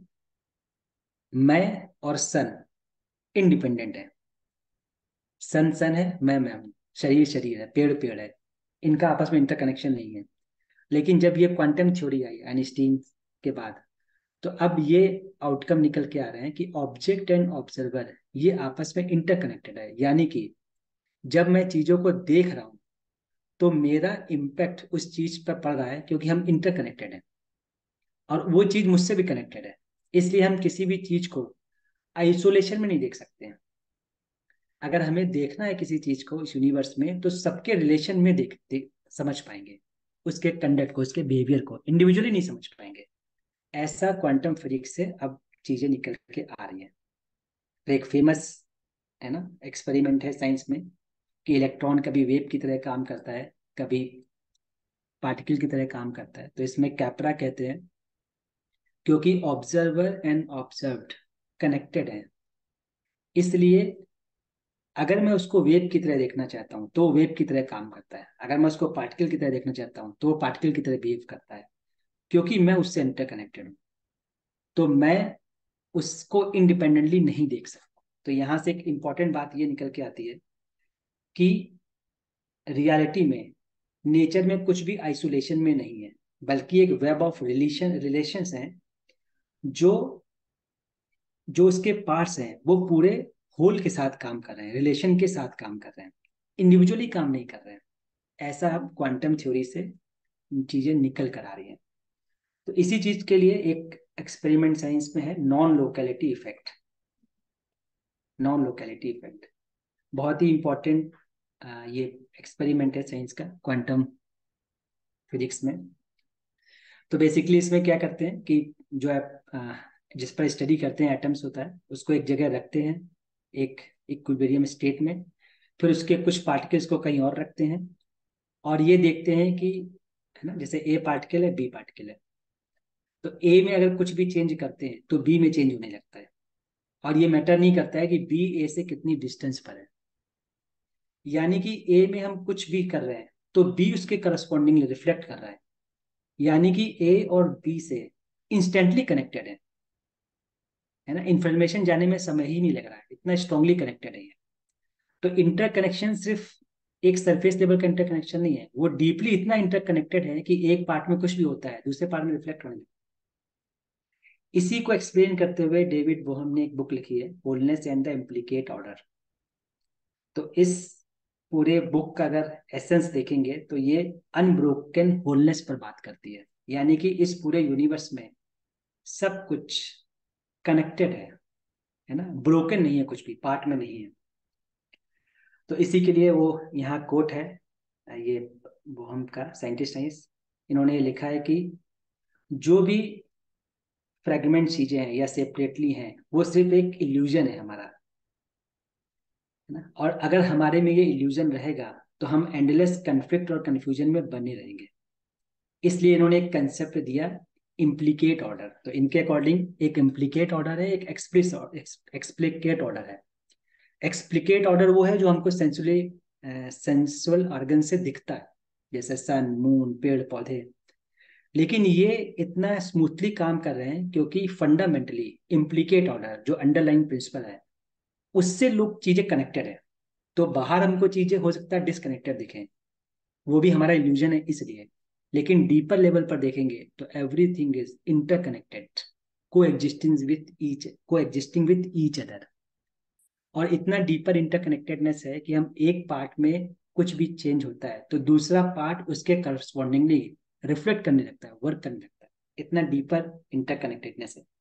मैं और सन इंडिपेंडेंट है। सन सन है, मैं हूँ, शरीर शरीर है, पेड़ पेड़ है, इनका आपस में इंटरकनेक्शन नहीं है। लेकिन जब ये क्वांटम थ्योरी आई आइंस्टीन के बाद, तो अब ये आउटकम निकल के आ रहे हैं कि ऑब्जेक्ट एंड ऑब्जर्वर ये आपस में इंटरकनेक्टेड है। यानी कि जब मैं चीजों को देख रहा हूं तो मेरा इम्पैक्ट उस चीज पर पड़ रहा है, क्योंकि हम इंटरकनेक्टेड हैं और वो चीज मुझसे भी कनेक्टेड है। इसलिए हम किसी भी चीज को आइसोलेशन में नहीं देख सकते हैं। अगर हमें देखना है किसी चीज को इस यूनिवर्स में, तो सबके रिलेशन में समझ पाएंगे उसके कंडक्ट को, उसके बिहेवियर को, इंडिविजुअली नहीं समझ पाएंगे। ऐसा क्वांटम फिजिक्स से अब चीजें निकल के आ रही हैं। तो एक फेमस है ना एक्सपेरिमेंट है साइंस में कि इलेक्ट्रॉन कभी वेव की तरह काम करता है, कभी पार्टिकल की तरह काम करता है। तो इसमें कैपरा कहते हैं, क्योंकि ऑब्जर्वर एंड ऑब्जर्व्ड कनेक्टेड है, इसलिए अगर मैं उसको वेव की तरह देखना चाहता हूँ तो वो वेव की तरह काम करता है, अगर मैं उसको पार्टिकल की तरह देखना चाहता हूँ तो वो पार्टिकल की तरह बिहेव करता है, क्योंकि मैं उससे इंटरकनेक्टेड हूँ। तो मैं उसको इंडिपेंडेंटली नहीं देख सकता। तो यहाँ से एक इंपॉर्टेंट बात ये निकल के आती है कि रियलिटी में, नेचर में कुछ भी आइसोलेशन में नहीं है, बल्कि एक वेब ऑफ रिलेशंस हैं, जो जो उसके पार्ट्स हैं वो पूरे होल के साथ काम कर रहे हैं, रिलेशन के साथ काम कर रहे हैं, इंडिविजुअली काम नहीं कर रहे हैं। ऐसा अब क्वांटम थ्योरी से चीजें निकल कर आ रही हैं। तो इसी चीज के लिए एक एक्सपेरिमेंट साइंस में है, non locality effect. Non locality effect बहुत ही इंपॉर्टेंट ये एक्सपेरिमेंट है साइंस का, क्वांटम फिजिक्स में। तो बेसिकली इसमें क्या करते हैं कि जो है जिस पर स्टडी करते हैं एटम्स होता है, उसको एक जगह रखते हैं, एक इक्विलिब्रियम स्टेट में। फिर उसके कुछ पार्टिकल्स को कहीं और रखते हैं, और ये देखते हैं कि, है ना, जैसे ए पार्टिकल है, बी पार्टिकल है, तो ए में अगर कुछ भी चेंज करते हैं तो बी में चेंज होने लगता है। और ये मैटर नहीं करता है कि बी ए से कितनी डिस्टेंस पर है। यानी कि ए में हम कुछ भी कर रहे हैं तो बी उसके करस्पॉन्डिंगली रिफ्लेक्ट कर रहा है। यानी कि ए और बी से इंस्टेंटली कनेक्टेड है ना, इंफॉर्मेशन जाने में समय ही नहीं लग रहा है, इतना स्ट्रांगली कनेक्टेड है ये। तो इंटरकनेक्शन सिर्फ एक सरफेस लेवल का इंटरकनेक्शन नहीं है, वो डीपली इतना इंटरकनेक्टेड है कि एक पार्ट में कुछ भी होता है दूसरे पार्ट में रिफ्लेक्ट होने लगता है। इसी को एक्सप्लेन करते हुए डेविड बोहम ने एक बुक लिखी है, wholeness and the implicate order. तो इस पूरे बुक का अगर एसेंस देखेंगे तो ये अनब्रोकन होलनेस पर बात करती है। यानी कि इस पूरे यूनिवर्स में सब कुछ कनेक्टेड है ना, ब्रोकन नहीं है, कुछ भी पार्ट में नहीं है। तो इसी के लिए वो यहाँ कोट है, ये बोहम का साइंटिस्ट है इन्होंने ये लिखा है कि जो भी फ्रेगमेंट चीजें हैं या सेपरेटली हैं, वो सिर्फ एक इल्यूजन है हमारा, है ना। और अगर हमारे में ये इल्यूजन रहेगा तो हम एंडलेस कन्फ्लिक्ट और कंफ्यूजन में बने रहेंगे। इसलिए इन्होंने एक कंसेप्ट दिया, इम्प्लीकेट ऑर्डर। तो इनके अकॉर्डिंग एक इम्प्लीकेट ऑर्डर है, एक एक्सप्लिकेट ऑर्डर है। एक्सप्लिकेट ऑर्डर वो है जो हमको सेंसुअल ऑर्गन से दिखता है, जैसे सन, मून, पेड़ पौधे। लेकिन ये इतना स्मूथली काम कर रहे हैं क्योंकि फंडामेंटली इम्प्लीकेट ऑर्डर जो अंडरलाइन प्रिंसिपल है, उससे लोग चीजें कनेक्टेड है। तो बाहर हमको चीजें हो सकता है डिसकनेक्टेड दिखें, वो भी हमारा इल्यूजन है इसलिए। लेकिन डीपर लेवल पर देखेंगे तो everything is interconnected, coexisting with each other. और इतना डीपर इंटरकनेक्टेडनेस है कि हम एक पार्ट में कुछ भी चेंज होता है तो दूसरा पार्ट उसके करस्पॉन्डिंगली रिफ्लेक्ट करने लगता है, वर्क करने लगता है। इतना डीपर इंटरकनेक्टेडनेस है।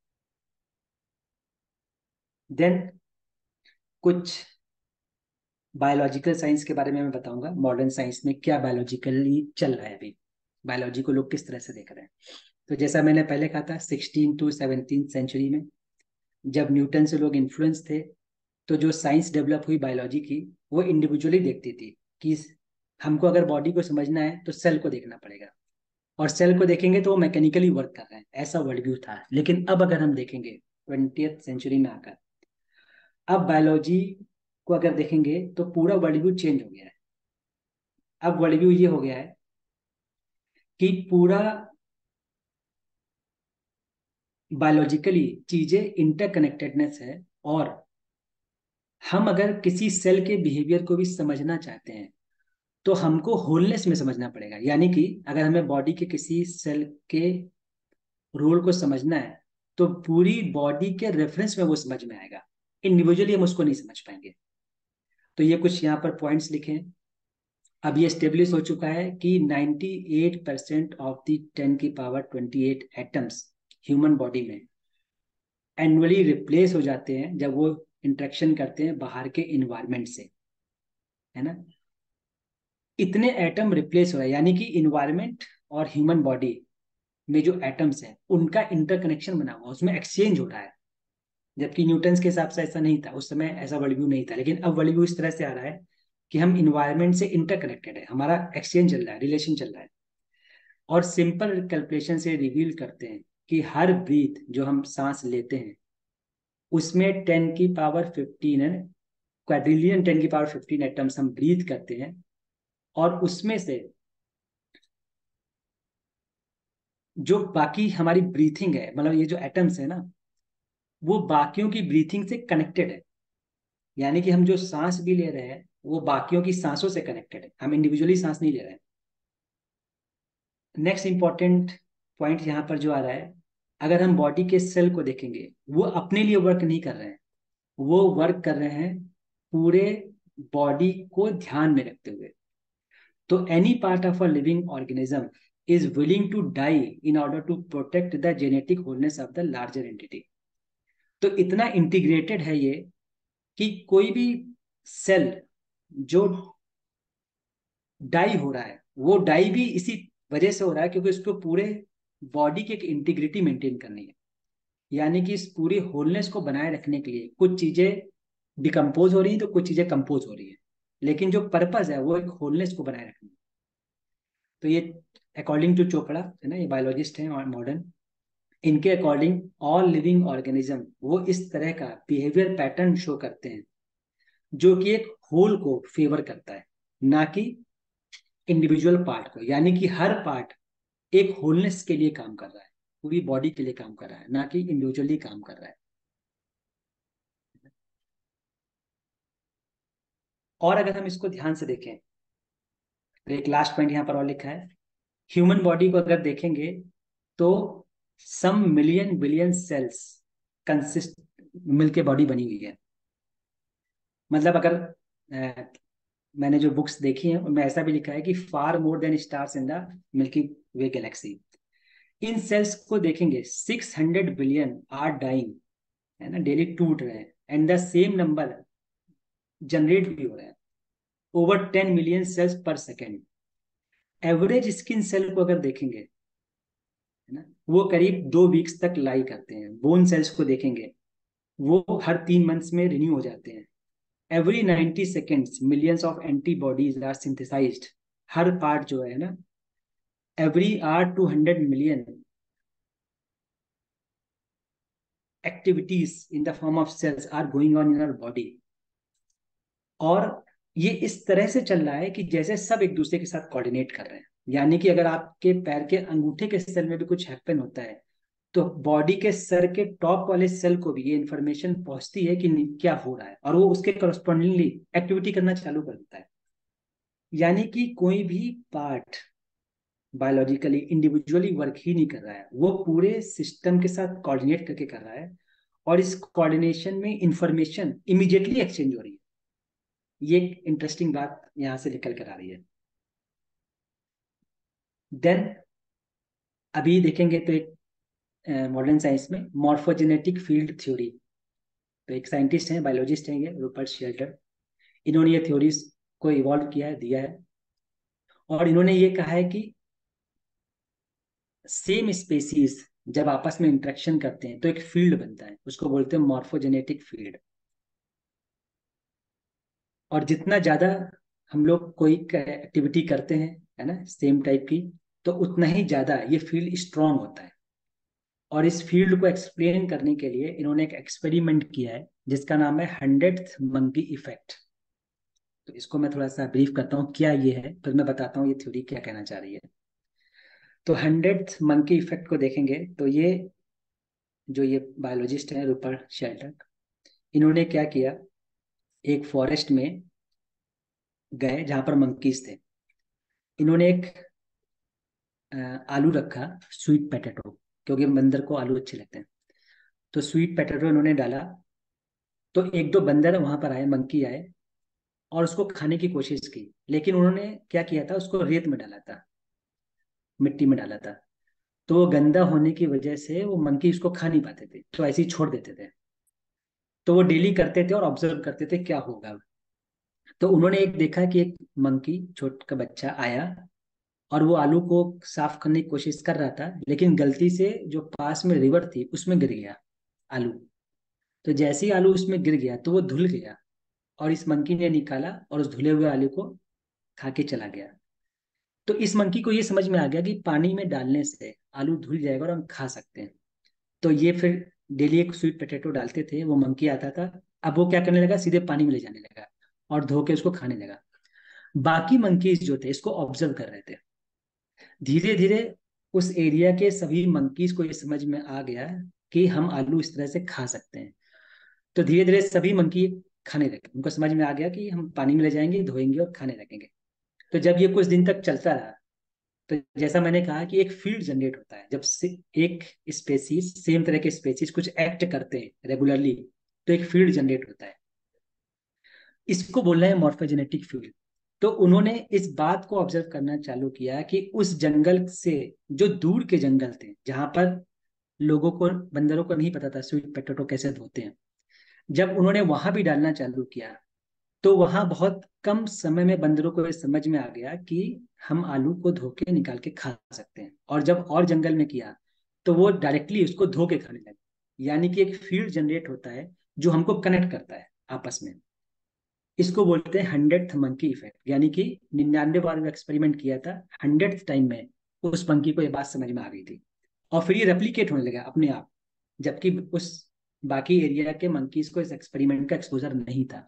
देन कुछ बायोलॉजिकल साइंस के बारे में मैं बताऊंगा, मॉडर्न साइंस में क्या बायोलॉजिकली चल रहा है अभी, बायोलॉजी को लोग किस तरह से देख रहे हैं। तो जैसा मैंने पहले कहा था, 16 to 17 सेंचुरी में जब न्यूटन से लोग इन्फ्लुएंस थे, तो जो साइंस डेवलप हुई बायोलॉजी की, वो इंडिविजुअली देखती थी कि हमको अगर बॉडी को समझना है तो सेल को देखना पड़ेगा, और सेल को देखेंगे तो वो मैकेनिकली वर्क कर रहे हैं, ऐसा वर्ल्ड व्यू था। लेकिन अब अगर हम देखेंगे 20th सेंचुरी में आकर, अब बायोलॉजी को अगर देखेंगे तो पूरा वर्ल्ड व्यू चेंज हो गया है। अब वर्ल्ड व्यू ये हो गया है कि पूरा बायोलॉजिकली चीजें इंटरकनेक्टेडनेस है, और हम अगर किसी सेल के बिहेवियर को भी समझना चाहते हैं तो हमको होलनेस में समझना पड़ेगा। यानी कि अगर हमें बॉडी के किसी सेल के रोल को समझना है तो पूरी बॉडी के रेफरेंस में वो समझ में आएगा, इंडिविजुअली हम उसको नहीं समझ पाएंगे। तो ये कुछ यहाँ पर पॉइंट्स लिखे हैं। अब ये स्टेब्लिश हो चुका है कि 98% ऑफ द 10 की पावर 28 एटम्स ह्यूमन बॉडी में एनुअली रिप्लेस हो जाते हैं जब वो इंटरेक्शन करते हैं बाहर के इन्वायरमेंट से, है ना। इतने एटम रिप्लेस हो रहे हैं, यानी कि इन्वायरमेंट और ह्यूमन बॉडी में जो एटम्स हैं उनका इंटरकनेक्शन बना हुआ, उसमें एक्सचेंज हो रहा है। जबकि न्यूटन्स के हिसाब से ऐसा नहीं था, उस समय ऐसा वर्ल्ड व्यू नहीं था, लेकिन अब वर्ल्ड व्यू इस तरह से आ रहा है कि हम इन्वायरमेंट से इंटरकनेक्टेड है, हमारा एक्सचेंज चल रहा है, रिलेशन चल रहा है। और सिंपल कैलकुलेशन से रिवील करते हैं कि हर ब्रीथ जो हम सांस लेते हैं उसमें 10 की पावर 15 है, क्वाड्रिलियन 10 की पावर 15 एटम्स हम ब्रीथ करते हैं, और उसमें से जो बाकी हमारी ब्रीथिंग है, मतलब ये जो एटम्स है ना, वो बाकियों की ब्रीथिंग से कनेक्टेड है। यानी कि हम जो सांस भी ले रहे हैं वो बाकियों की सांसों से कनेक्टेड है, हम इंडिविजुअली सांस नहीं ले रहे हैं। नेक्स्ट इंपॉर्टेंट पॉइंट यहाँ पर जो आ रहा है, अगर हम बॉडी के सेल को देखेंगे वो अपने लिए वर्क नहीं कर रहे हैं, वो वर्क कर रहे हैं पूरे बॉडी को ध्यान में रखते हुए। तो any part of a living organism is willing to die in order to protect the genetic wholeness of the larger entity. तो इतना इंटीग्रेटेड है ये कि कोई भी सेल जो डाई हो रहा है वो डाई भी इसी वजह से हो रहा है क्योंकि उसको पूरे बॉडी की एक इंटीग्रिटी मेंटेन करनी है। यानी कि इस पूरी होलनेस को बनाए रखने के लिए कुछ चीजें डिकम्पोज हो रही है तो कुछ चीजें कंपोज हो रही है, लेकिन जो पर्पज है वो एक होलनेस को बनाए रखना। तो ये अकॉर्डिंग टू चोपड़ा, है ना, ये बायोलॉजिस्ट हैं और मॉडर्न, इनके अकॉर्डिंग ऑल लिविंग ऑर्गेनिज्म वो इस तरह का बिहेवियर पैटर्न शो करते हैं जो कि एक होल को फेवर करता है, ना कि इंडिविजुअल पार्ट को। यानी कि हर पार्ट एक होलनेस के लिए काम कर रहा है, पूरी बॉडी के लिए काम कर रहा है, ना कि इंडिविजुअली काम कर रहा है। और अगर हम इसको ध्यान से देखें तो एक लास्ट पॉइंट यहाँ पर और लिखा है, ह्यूमन बॉडी को अगर देखेंगे तो some million billion cells consist मिलके बॉडी बनी हुई है। मतलब अगर मैंने जो बुक्स देखी हैं उनमें ऐसा भी लिखा है कि far more than stars in the Milky Way galaxy. इन सेल्स को देखेंगे 600 बिलियन आर डाइंग, है ना, डेली टूट रहे हैं, and the same number generate भी हो रहा है, over 10 million cells per second. Average skin cell को अगर देखेंगे, है ना, वो करीब 2 वीक्स तक लाई करते हैं। बोन सेल्स को देखेंगे वो हर 3 मंथ्स में रिन्यू हो जाते हैं। Every 90 seconds millions of antibodies are synthesized. हर पार्ट जो है ना, every hour 200 million activities in the form of cells are going on in our body। और ये इस तरह से चल रहा है कि जैसे सब एक दूसरे के साथ कोऑर्डिनेट कर रहे हैं। यानी कि अगर आपके पैर के अंगूठे के सेल में भी कुछ हैपन होता है तो बॉडी के सर के टॉप वाले सेल को भी ये इंफॉर्मेशन पहुंचती है कि क्या हो रहा है, और वो उसके करस्पॉन्डिंगली एक्टिविटी करना चालू कर देता है। यानी कि कोई भी पार्ट बायोलॉजिकली इंडिविजुअली वर्क ही नहीं कर रहा है, वो पूरे सिस्टम के साथ कोऑर्डिनेट करके कर रहा है, और इस कोऑर्डिनेशन में इंफॉर्मेशन इमीडिएटली एक्सचेंज हो रही है। ये एक इंटरेस्टिंग बात यहां से निकल कर आ रही है। देन अभी देखेंगे तो एक मॉडर्न साइंस में मॉर्फोजेनेटिक फील्ड थ्योरी, तो एक साइंटिस्ट हैं, बायोलॉजिस्ट हैं, ये रूपर्ट शेल्टर। इन्होंने ये थ्योरीज को इवॉल्व किया है, दिया है, और इन्होंने ये कहा है कि सेम स्पेसीज जब आपस में इंटरेक्शन करते हैं तो एक फील्ड बनता है, उसको बोलते हैं मॉर्फोजेनेटिक फील्ड। और जितना ज्यादा हम लोग कोई एक्टिविटी करते हैं, है ना, सेम टाइप की, तो उतना ही ज्यादा ये फील्ड स्ट्रांग होता है। और इस फील्ड को एक्सप्लेन करने के लिए इन्होंने एक एक्सपेरिमेंट किया है जिसका नाम है 100th मंकी इफेक्ट। तो इसको मैं थोड़ा सा ब्रीफ करता हूँ क्या ये है, फिर मैं बताता हूँ ये थ्योरी क्या कहना चाह रही है। तो 100th मंकी इफेक्ट को देखेंगे तो ये बायोलॉजिस्ट है रूपर्ट शेल्टन, इन्होंने क्या किया, एक फॉरेस्ट में गए जहां पर मंकीज थे। इन्होंने एक आलू रखा, स्वीट पोटैटो, क्योंकि बंदर को आलू अच्छे लगते हैं। तो स्वीट पोटैटो इन्होंने डाला। तो एक दो बंदर वहां पर आए, मंकी आए, और उसको खाने की कोशिश की, लेकिन उन्होंने क्या किया था, उसको रेत में डाला था, मिट्टी में डाला था। तो वो गंदा होने की वजह से वो मंकी उसको खा नहीं पाते थे, तो ऐसे ही छोड़ देते थे। तो वो डेली करते थे और ऑब्जर्व करते थे क्या होगा। तो उन्होंने एक देखा कि एक मंकी, छोटा का बच्चा आया, और वो आलू को साफ करने की कोशिश कर रहा था, लेकिन गलती से जो पास में रिवर थी उसमें गिर गया आलू। तो जैसे ही आलू उसमें गिर गया तो वो धुल गया, और इस मंकी ने निकाला और उस धुले हुए आलू को खा के चला गया। तो इस मंकी को ये समझ में आ गया कि पानी में डालने से आलू धुल जाएगा और हम खा सकते हैं। तो ये फिर डेली एक स्वीट पोटैटो डालते थे, वो मंकी आता था। अब वो क्या करने लगा, सीधे पानी में ले जाने लगा और धो के उसको खाने लगा। बाकी मंकीज जो थे इसको ऑब्जर्व कर रहे थे। धीरे धीरे उस एरिया के सभी मंकीज को ये समझ में आ गया कि हम आलू इस तरह से खा सकते हैं। तो धीरे धीरे सभी मंकी खाने लगे, उनको समझ में आ गया कि हम पानी में ले जाएंगे, धोएंगे और खाने लगेंगे। तो जब ये कुछ दिन तक चलता रहा, तो जैसा मैंने कहा कि एक फील्ड जनरेट होता है जब से एक स्पेसीज, सेम तरह के स्पेसीज कुछ एक्ट करते हैं रेगुलरली, तो एक फील्ड जनरेट होता है। इसको बोल रहे हैं मॉर्फोजेनेटिक फील्ड। तो उन्होंने इस बात को ऑब्जर्व करना चालू किया कि उस जंगल से, जो दूर के जंगल थे जहां पर लोगों को, बंदरों को नहीं पता था स्वीट पोटैटो कैसे धोते हैं, जब उन्होंने वहां भी डालना चालू किया, तो वहां बहुत कम समय में बंदरों को ये समझ में आ गया कि हम आलू को धो के निकाल के खा सकते हैं। और जब और जंगल में किया, तो वो डायरेक्टली उसको धो के खाने लगे। यानी कि एक फील्ड जनरेट होता है जो हमको कनेक्ट करता है आपस में। इसको बोलते हैं 100th मंकी इफेक्ट। यानी कि 99 बार में एक्सपेरिमेंट किया था, 100th टाइम में उस मंकी को ये बात समझ में आ गई थी, और फिर ये रेप्लीकेट होने लगा अपने आप। जबकि उस बाकी एरिया के मंकीज को इस एक्सपेरिमेंट का एक्सपोजर नहीं था।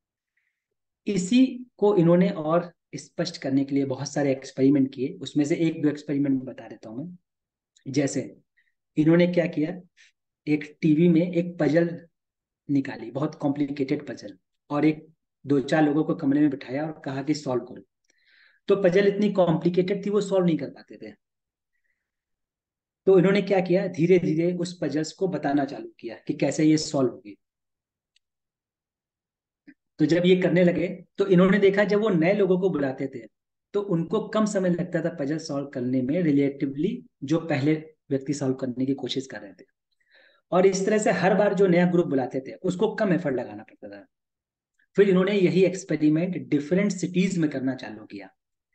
इसी को इन्होंने और स्पष्ट करने के लिए बहुत सारे एक्सपेरिमेंट किए, उसमें से एक दो एक्सपेरिमेंट बता देता हूँ मैं। जैसे इन्होंने क्या किया, एक टीवी में एक पजल निकाली, बहुत कॉम्प्लिकेटेड पजल, और एक दो चार लोगों को कमरे में बिठाया और कहा कि सॉल्व करो। तो पजल इतनी कॉम्प्लिकेटेड थी, वो सॉल्व नहीं कर पाते थे। तो इन्होंने क्या किया, धीरे धीरे उस पजल्स को बताना चालू किया कि कैसे ये सॉल्व होगी। तो जब ये करने लगे, तो इन्होंने देखा जब वो नए लोगों को बुलाते थे, तो उनको कम समय लगता था पजल सॉल्व करने में रिलेटिवली, जो पहले व्यक्ति सॉल्व करने की कोशिश कर रहे थे। और इस तरह से हर बार जो नया ग्रुप बुलाते थे उसको कम एफर्ट लगाना पड़ता था। फिर इन्होंने यही एक्सपेरिमेंट डिफरेंट सिटीज में करना चालू किया,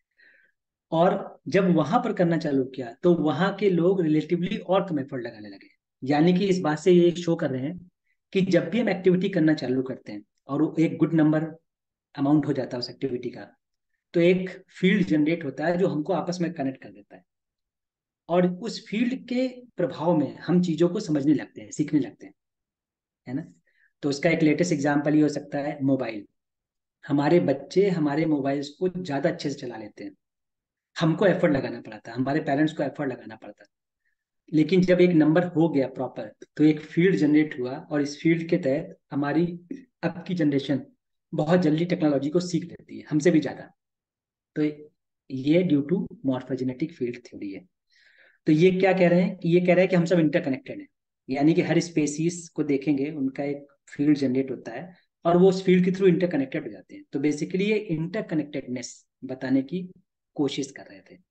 और जब वहां पर करना चालू किया तो वहां के लोग रिलेटिवली और कम एफर्ट लगाने लगे। यानी कि इस बात से ये शो कर रहे हैं कि जब भी हम एक्टिविटी करना चालू करते हैं और वो एक गुड नंबर अमाउंट हो जाता है उस एक्टिविटी का, तो एक फील्ड जनरेट होता है जो हमको आपस में कनेक्ट कर देता है। और उस फील्ड के प्रभाव में हम चीजों को समझने लगते हैं, सीखने लगते हैं, है ना। तो उसका एक लेटेस्ट एग्जाम्पल ये हो सकता है मोबाइल। हमारे बच्चे हमारे मोबाइल्स को ज्यादा अच्छे से चला लेते हैं। हमको एफर्ट लगाना पड़ा था, हमारे पेरेंट्स को एफर्ट लगाना पड़ता। लेकिन जब एक नंबर हो गया प्रॉपर, तो एक फील्ड जनरेट हुआ, और इस फील्ड के तहत हमारी अब की जनरेशन बहुत जल्दी टेक्नोलॉजी को सीख लेती है, हमसे भी ज्यादा। तो ये due to morphogenetic field theory है। तो ये क्या कह रहे हैं, कि ये कह रहे हैं कि हम सब इंटरकनेक्टेड हैं। यानी कि हर स्पेसीज को देखेंगे, उनका एक फील्ड जनरेट होता है, और वो उस फील्ड के थ्रू इंटरकनेक्टेड हो जाते हैं। तो बेसिकली ये इंटरकनेक्टेडनेस बताने की कोशिश कर रहे थे।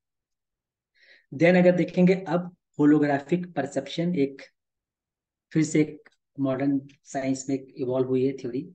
देन अगर देखेंगे अब, होलोग्राफिक परसेप्शन एक फिर से एक मॉडर्न साइंस में इवॉल्व हुई है थ्योरी।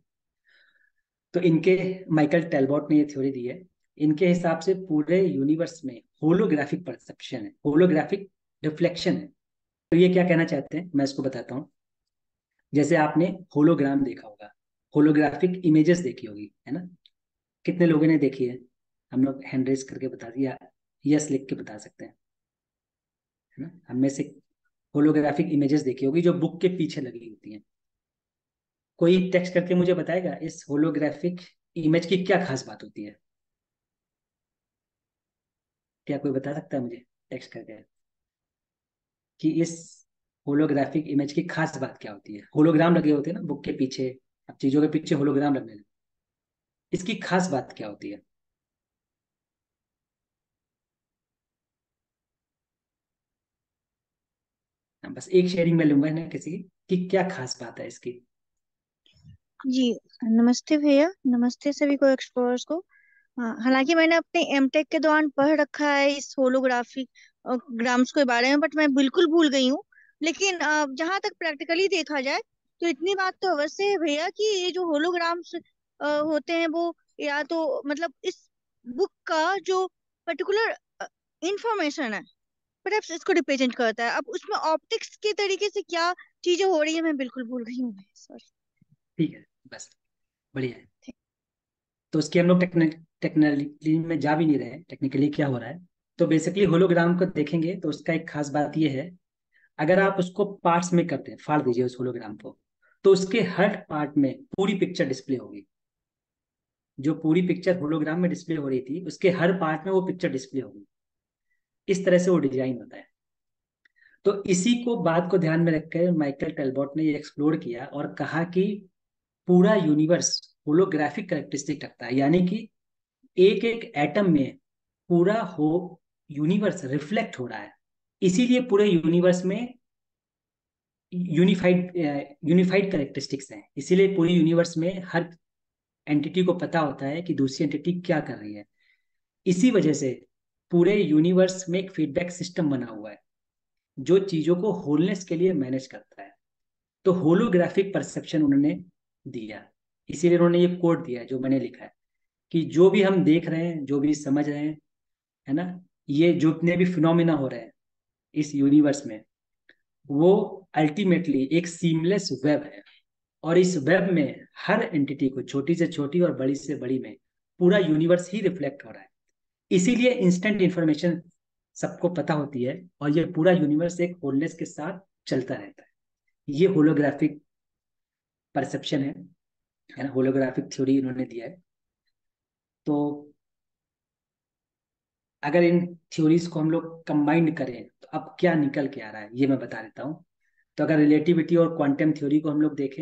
तो इनके, माइकल टेलबॉट ने ये थ्योरी दी है। इनके हिसाब से पूरे यूनिवर्स में होलोग्राफिक परसेप्शन है, होलोग्राफिक रिफ्लेक्शन है। तो ये क्या कहना चाहते हैं, मैं इसको बताता हूँ। जैसे आपने होलोग्राम देखा होगा, होलोग्राफिक इमेजेस देखी होगी, है ना। कितने लोगों ने देखी है, हम लोग हैंड रेज करके बता दिया, यस लिख के बता सकते हैं, है ना। हम में से होलोग्राफिक इमेजेस देखी होगी जो बुक के पीछे लगी होती हैं। कोई टेक्स्ट करके मुझे बताएगा इस होलोग्राफिक इमेज की क्या खास बात होती है? क्या कोई बता सकता है मुझे टेक्स्ट करके कि इस होलोग्राफिक इमेज की खास बात क्या होती है? होलोग्राम लगे होते हैं ना बुक के पीछे, अब चीजों के पीछे होलोग्राम लगने लगे, इसकी खास बात क्या होती है? हाँ, बस एक शेयरिंग में लूंगा ना किसी की, कि क्या खास बात है इसकी। जी, नमस्ते भैया, नमस्ते सभी को, एक्सप्लोरर्स को। हाँ, हालांकि मैंने अपने एमटेक के दौरान पढ़ रखा है इस होलोग्राफिक ग्राम्स के बारे में, बट मैं बिल्कुल भूल गई हूँ। लेकिन जहाँ तक प्रैक्टिकली देखा जाए तो इतनी बात तो अवश्य है भैया कि ये जो होलोग्राम्स होते हैं वो या तो मतलब इस बुक का जो पर्टिकुलर इंफॉर्मेशन है, परहैप्स इसको रिप्रेजेंट करता है। अब उसमें ऑप्टिक्स के तरीके से क्या चीजें हो रही है मैं बिल्कुल भूल गई हूँ, सॉरी। ठीक है, बस बढ़िया है। तो उसकी हम लोग टेक्निकली में जा भी नहीं रहे, टेक्निकली क्या हो रहा है। तो बेसिकली होलोग्राम को देखेंगे तो उसका एक खास बात यह है, अगर आप उसको पार्ट्स में करते हैं, फाड़ दीजिए उस होलोग्राम को, तो उसके हर पार्ट में पूरी पिक्चर डिस्प्ले होगी। जो पूरी पिक्चर होलोग्राम में डिस्प्ले हो रही थी उसके हर पार्ट में वो पिक्चर डिस्प्ले होगी। इस तरह से वो डिजाइन होता है। तो इसी को बात को ध्यान में रखकर माइकल टेलबॉट ने ये एक्सप्लोर किया और कहा कि पूरा यूनिवर्स होलोग्राफिक कैरेक्टरिस्टिक रखता है, यानी कि एक एक एटम में पूरा हो यूनिवर्स रिफ्लेक्ट हो रहा है। इसीलिए पूरे यूनिवर्स में यूनिफाइड यूनिफाइड कैरेक्टरिस्टिक्स हैं। इसीलिए पूरी यूनिवर्स में हर एंटिटी को पता होता है कि दूसरी एंटिटी क्या कर रही है। इसी वजह से पूरे यूनिवर्स में एक फीडबैक सिस्टम बना हुआ है जो चीजों को होलनेस के लिए मैनेज करता है। तो होलोग्राफिक परसेप्शन उन्होंने दिया। इसीलिए उन्होंने ये कोड दिया है जो मैंने लिखा है, कि जो भी हम देख रहे हैं, जो भी समझ रहे हैं, है ना, ये जितने भी फिनोमिना हो रहे हैं इस यूनिवर्स में, वो अल्टीमेटली एक सीमलेस वेब है। और इस वेब में हर एंटिटी को, छोटी से छोटी और बड़ी से बड़ी में, पूरा यूनिवर्स ही रिफ्लेक्ट हो रहा है। इसीलिए इंस्टेंट इंफॉर्मेशन सबको पता होती है और ये पूरा यूनिवर्स एक होलनेस के साथ चलता रहता है। ये होलोग्राफिक परसेप्शन है ना, होलोग्राफिक थ्योरी इन्होंने दिया है। तो अगर इन थ्योरीज को हम लोग कंबाइंड करें तो अब क्या निकल के आ रहा है ये मैं बता देता हूँ। तो अगर रिलेटिविटी और क्वांटम थ्योरी को हम लोग देखें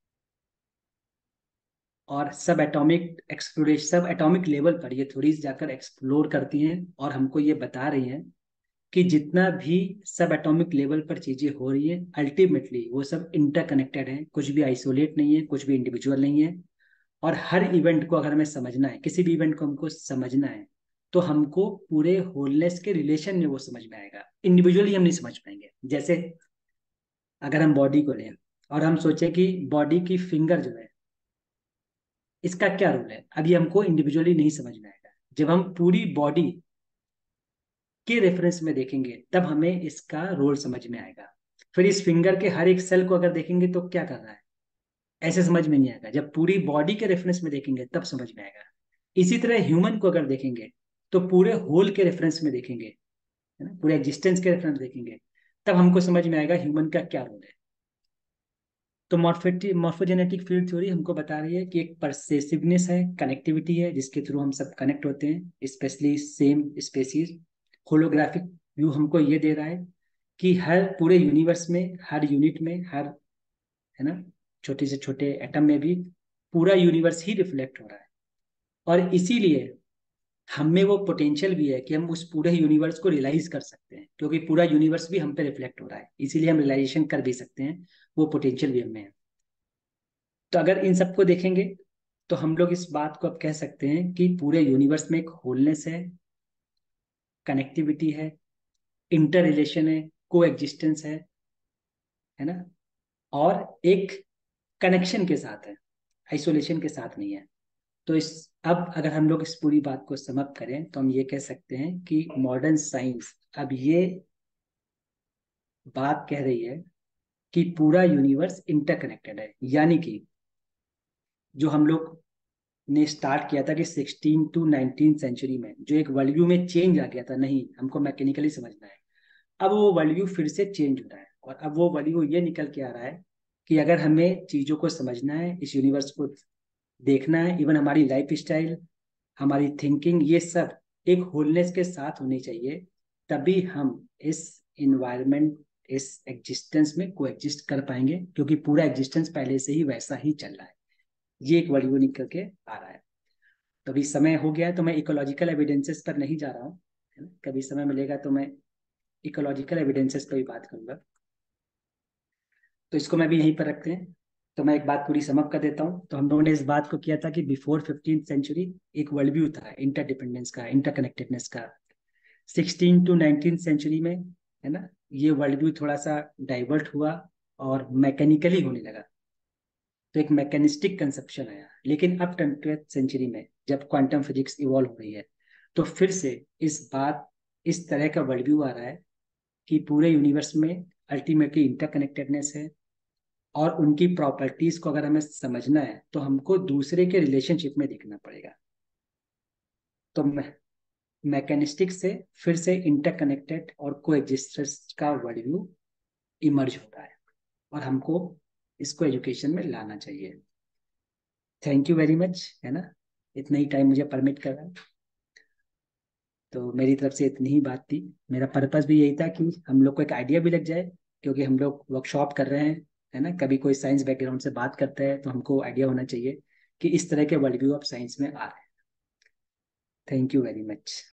और सब एटॉमिक लेवल पर ये थ्योरीज जाकर एक्सप्लोर करती हैं और हमको ये बता रही हैं कि जितना भी सब एटॉमिक लेवल पर चीजें हो रही है अल्टीमेटली वो सब इंटरकनेक्टेड है, कुछ भी आइसोलेट नहीं है, कुछ भी इंडिविजुअल नहीं है। और हर इवेंट को अगर हमें समझना है, किसी भी इवेंट को हमको समझना है, तो हमको पूरे होलनेस के रिलेशन में वो समझ में आएगा, इंडिविजुअली हम नहीं समझ पाएंगे। जैसे अगर हम बॉडी को लें और हम सोचें कि बॉडी की फिंगर जो है इसका क्या रोल है, अभी हमको इंडिविजुअली नहीं समझ में आएगा। जब हम पूरी बॉडी के रेफरेंस में देखेंगे तब हमें इसका रोल समझ में आएगा। फिर इस फिंगर के हर एक सेल को अगर देखेंगे तो क्या कर रहा है, ऐसे समझ में नहीं आएगा। जब पूरी बॉडी के रेफरेंस में देखेंगे तब समझ में आएगा। इसी तरह ह्यूमन को अगर देखेंगे तो पूरे होल के रेफरेंस में देखेंगे, है ना, पूरे एग्जिस्टेंस के रेफरेंस में देखेंगे, तब हमको समझ में आएगा ह्यूमन का क्या रोल है। तो मॉर्फोजेनेटिक फील्ड थ्योरी हमको बता रही है कि एक परसेसिवनेस है, कनेक्टिविटी है जिसके थ्रू हम सब कनेक्ट होते हैं, specially same species. Holographic view हमको ये दे रहा है कि हर पूरे यूनिवर्स में, हर यूनिट में, हर, है ना, छोटे से छोटे एटम में भी पूरा यूनिवर्स ही रिफ्लेक्ट हो रहा है। और इसीलिए हम में वो पोटेंशियल भी है कि हम उस पूरे यूनिवर्स को रियलाइज कर सकते हैं, क्योंकि पूरा यूनिवर्स भी हम पे रिफ्लेक्ट हो रहा है, इसीलिए हम रियलाइजेशन कर भी सकते हैं। वो पोटेंशियल भी हमें है। तो अगर इन सबको देखेंगे तो हम लोग इस बात को अब कह सकते हैं कि पूरे यूनिवर्स में एक होलनेस है, कनेक्टिविटी है, इंटर रिलेशन है, को एग्जिस्टेंस है ना, और एक कनेक्शन के साथ है, आइसोलेशन के साथ नहीं है। तो इस अब अगर हम लोग इस पूरी बात को समअप करें तो हम ये कह सकते हैं कि मॉडर्न साइंस अब ये बात कह रही है कि पूरा यूनिवर्स इंटरकनेक्टेड है। यानी कि जो हम लोग ने स्टार्ट किया था कि 16 to 19 सेंचुरी में जो एक वर्ल्ड व्यू में चेंज आ गया था, नहीं हमको मैकेनिकली समझना है, अब वो वर्ल्ड व्यू फिर से चेंज हो रहा है। और अब वो वर्ल्ड व्यू ये निकल के आ रहा है कि अगर हमें चीजों को समझना है, इस यूनिवर्स को देखना है। इवन हमारी लाइफ स्टाइल, हमारी थिंकिंग, ये सब एक होलनेस के साथ होनी चाहिए, तभी हम इस इन्वायरमेंट, इस एग्जिस्टेंस में को एग्जिस्ट कर पाएंगे, क्योंकि पूरा एग्जिस्टेंस पहले से ही वैसा ही चल रहा है। ये एक वर्ड निकल के आ रहा है। तो अभी समय हो गया है, तो मैं इकोलॉजिकल एविडेंसेस पर नहीं जा रहा हूँ, है ना। कभी समय मिलेगा तो मैं इकोलॉजिकल एविडेंसेस पर भी बात करूंगा। तो इसको मैं भी यहीं पर रखते हैं। तो मैं एक बात पूरी समअप कर देता हूँ। तो हम लोगों ने इस बात को किया था कि बिफोर 15th सेंचुरी एक वर्ल्ड व्यू था इंटरडिपेंडेंस का, इंटरकनेक्टेडनेस का। 16 to 19th सेंचुरी में, है ना, ये वर्ल्ड व्यू थोड़ा सा डाइवर्ट हुआ और मैकेनिकली होने लगा। तो एक मैकेनिस्टिक कंसेप्शन आया। लेकिन अब 20th सेंचुरी में जब क्वांटम फिजिक्स इवॉल्व हो रही है, तो फिर से इस तरह का वर्ल्ड व्यू आ रहा है कि पूरे यूनिवर्स में अल्टीमेटली इंटरकनेक्टेडनेस है, और उनकी प्रॉपर्टीज को अगर हमें समझना है तो हमको दूसरे के रिलेशनशिप में देखना पड़ेगा। तो मैकेनिस्टिक से फिर से इंटरकनेक्टेड और कोएग्जिस्टेंस का वर्ल्ड व्यू इमर्ज हो रहा है, और हमको इसको एजुकेशन में लाना चाहिए। थैंक यू वेरी मच, है ना। इतना ही टाइम मुझे परमिट कर रहा है। तो मेरी तरफ से इतनी ही बात थी। मेरा पर्पस भी यही था कि हम लोग को एक आइडिया भी लग जाए, क्योंकि हम लोग वर्कशॉप कर रहे हैं, है ना। कभी कोई साइंस बैकग्राउंड से बात करता है तो हमको आइडिया होना चाहिए कि इस तरह के वर्ल्ड व्यू ऑफ साइंस में आ रहे हैं। Thank you very much.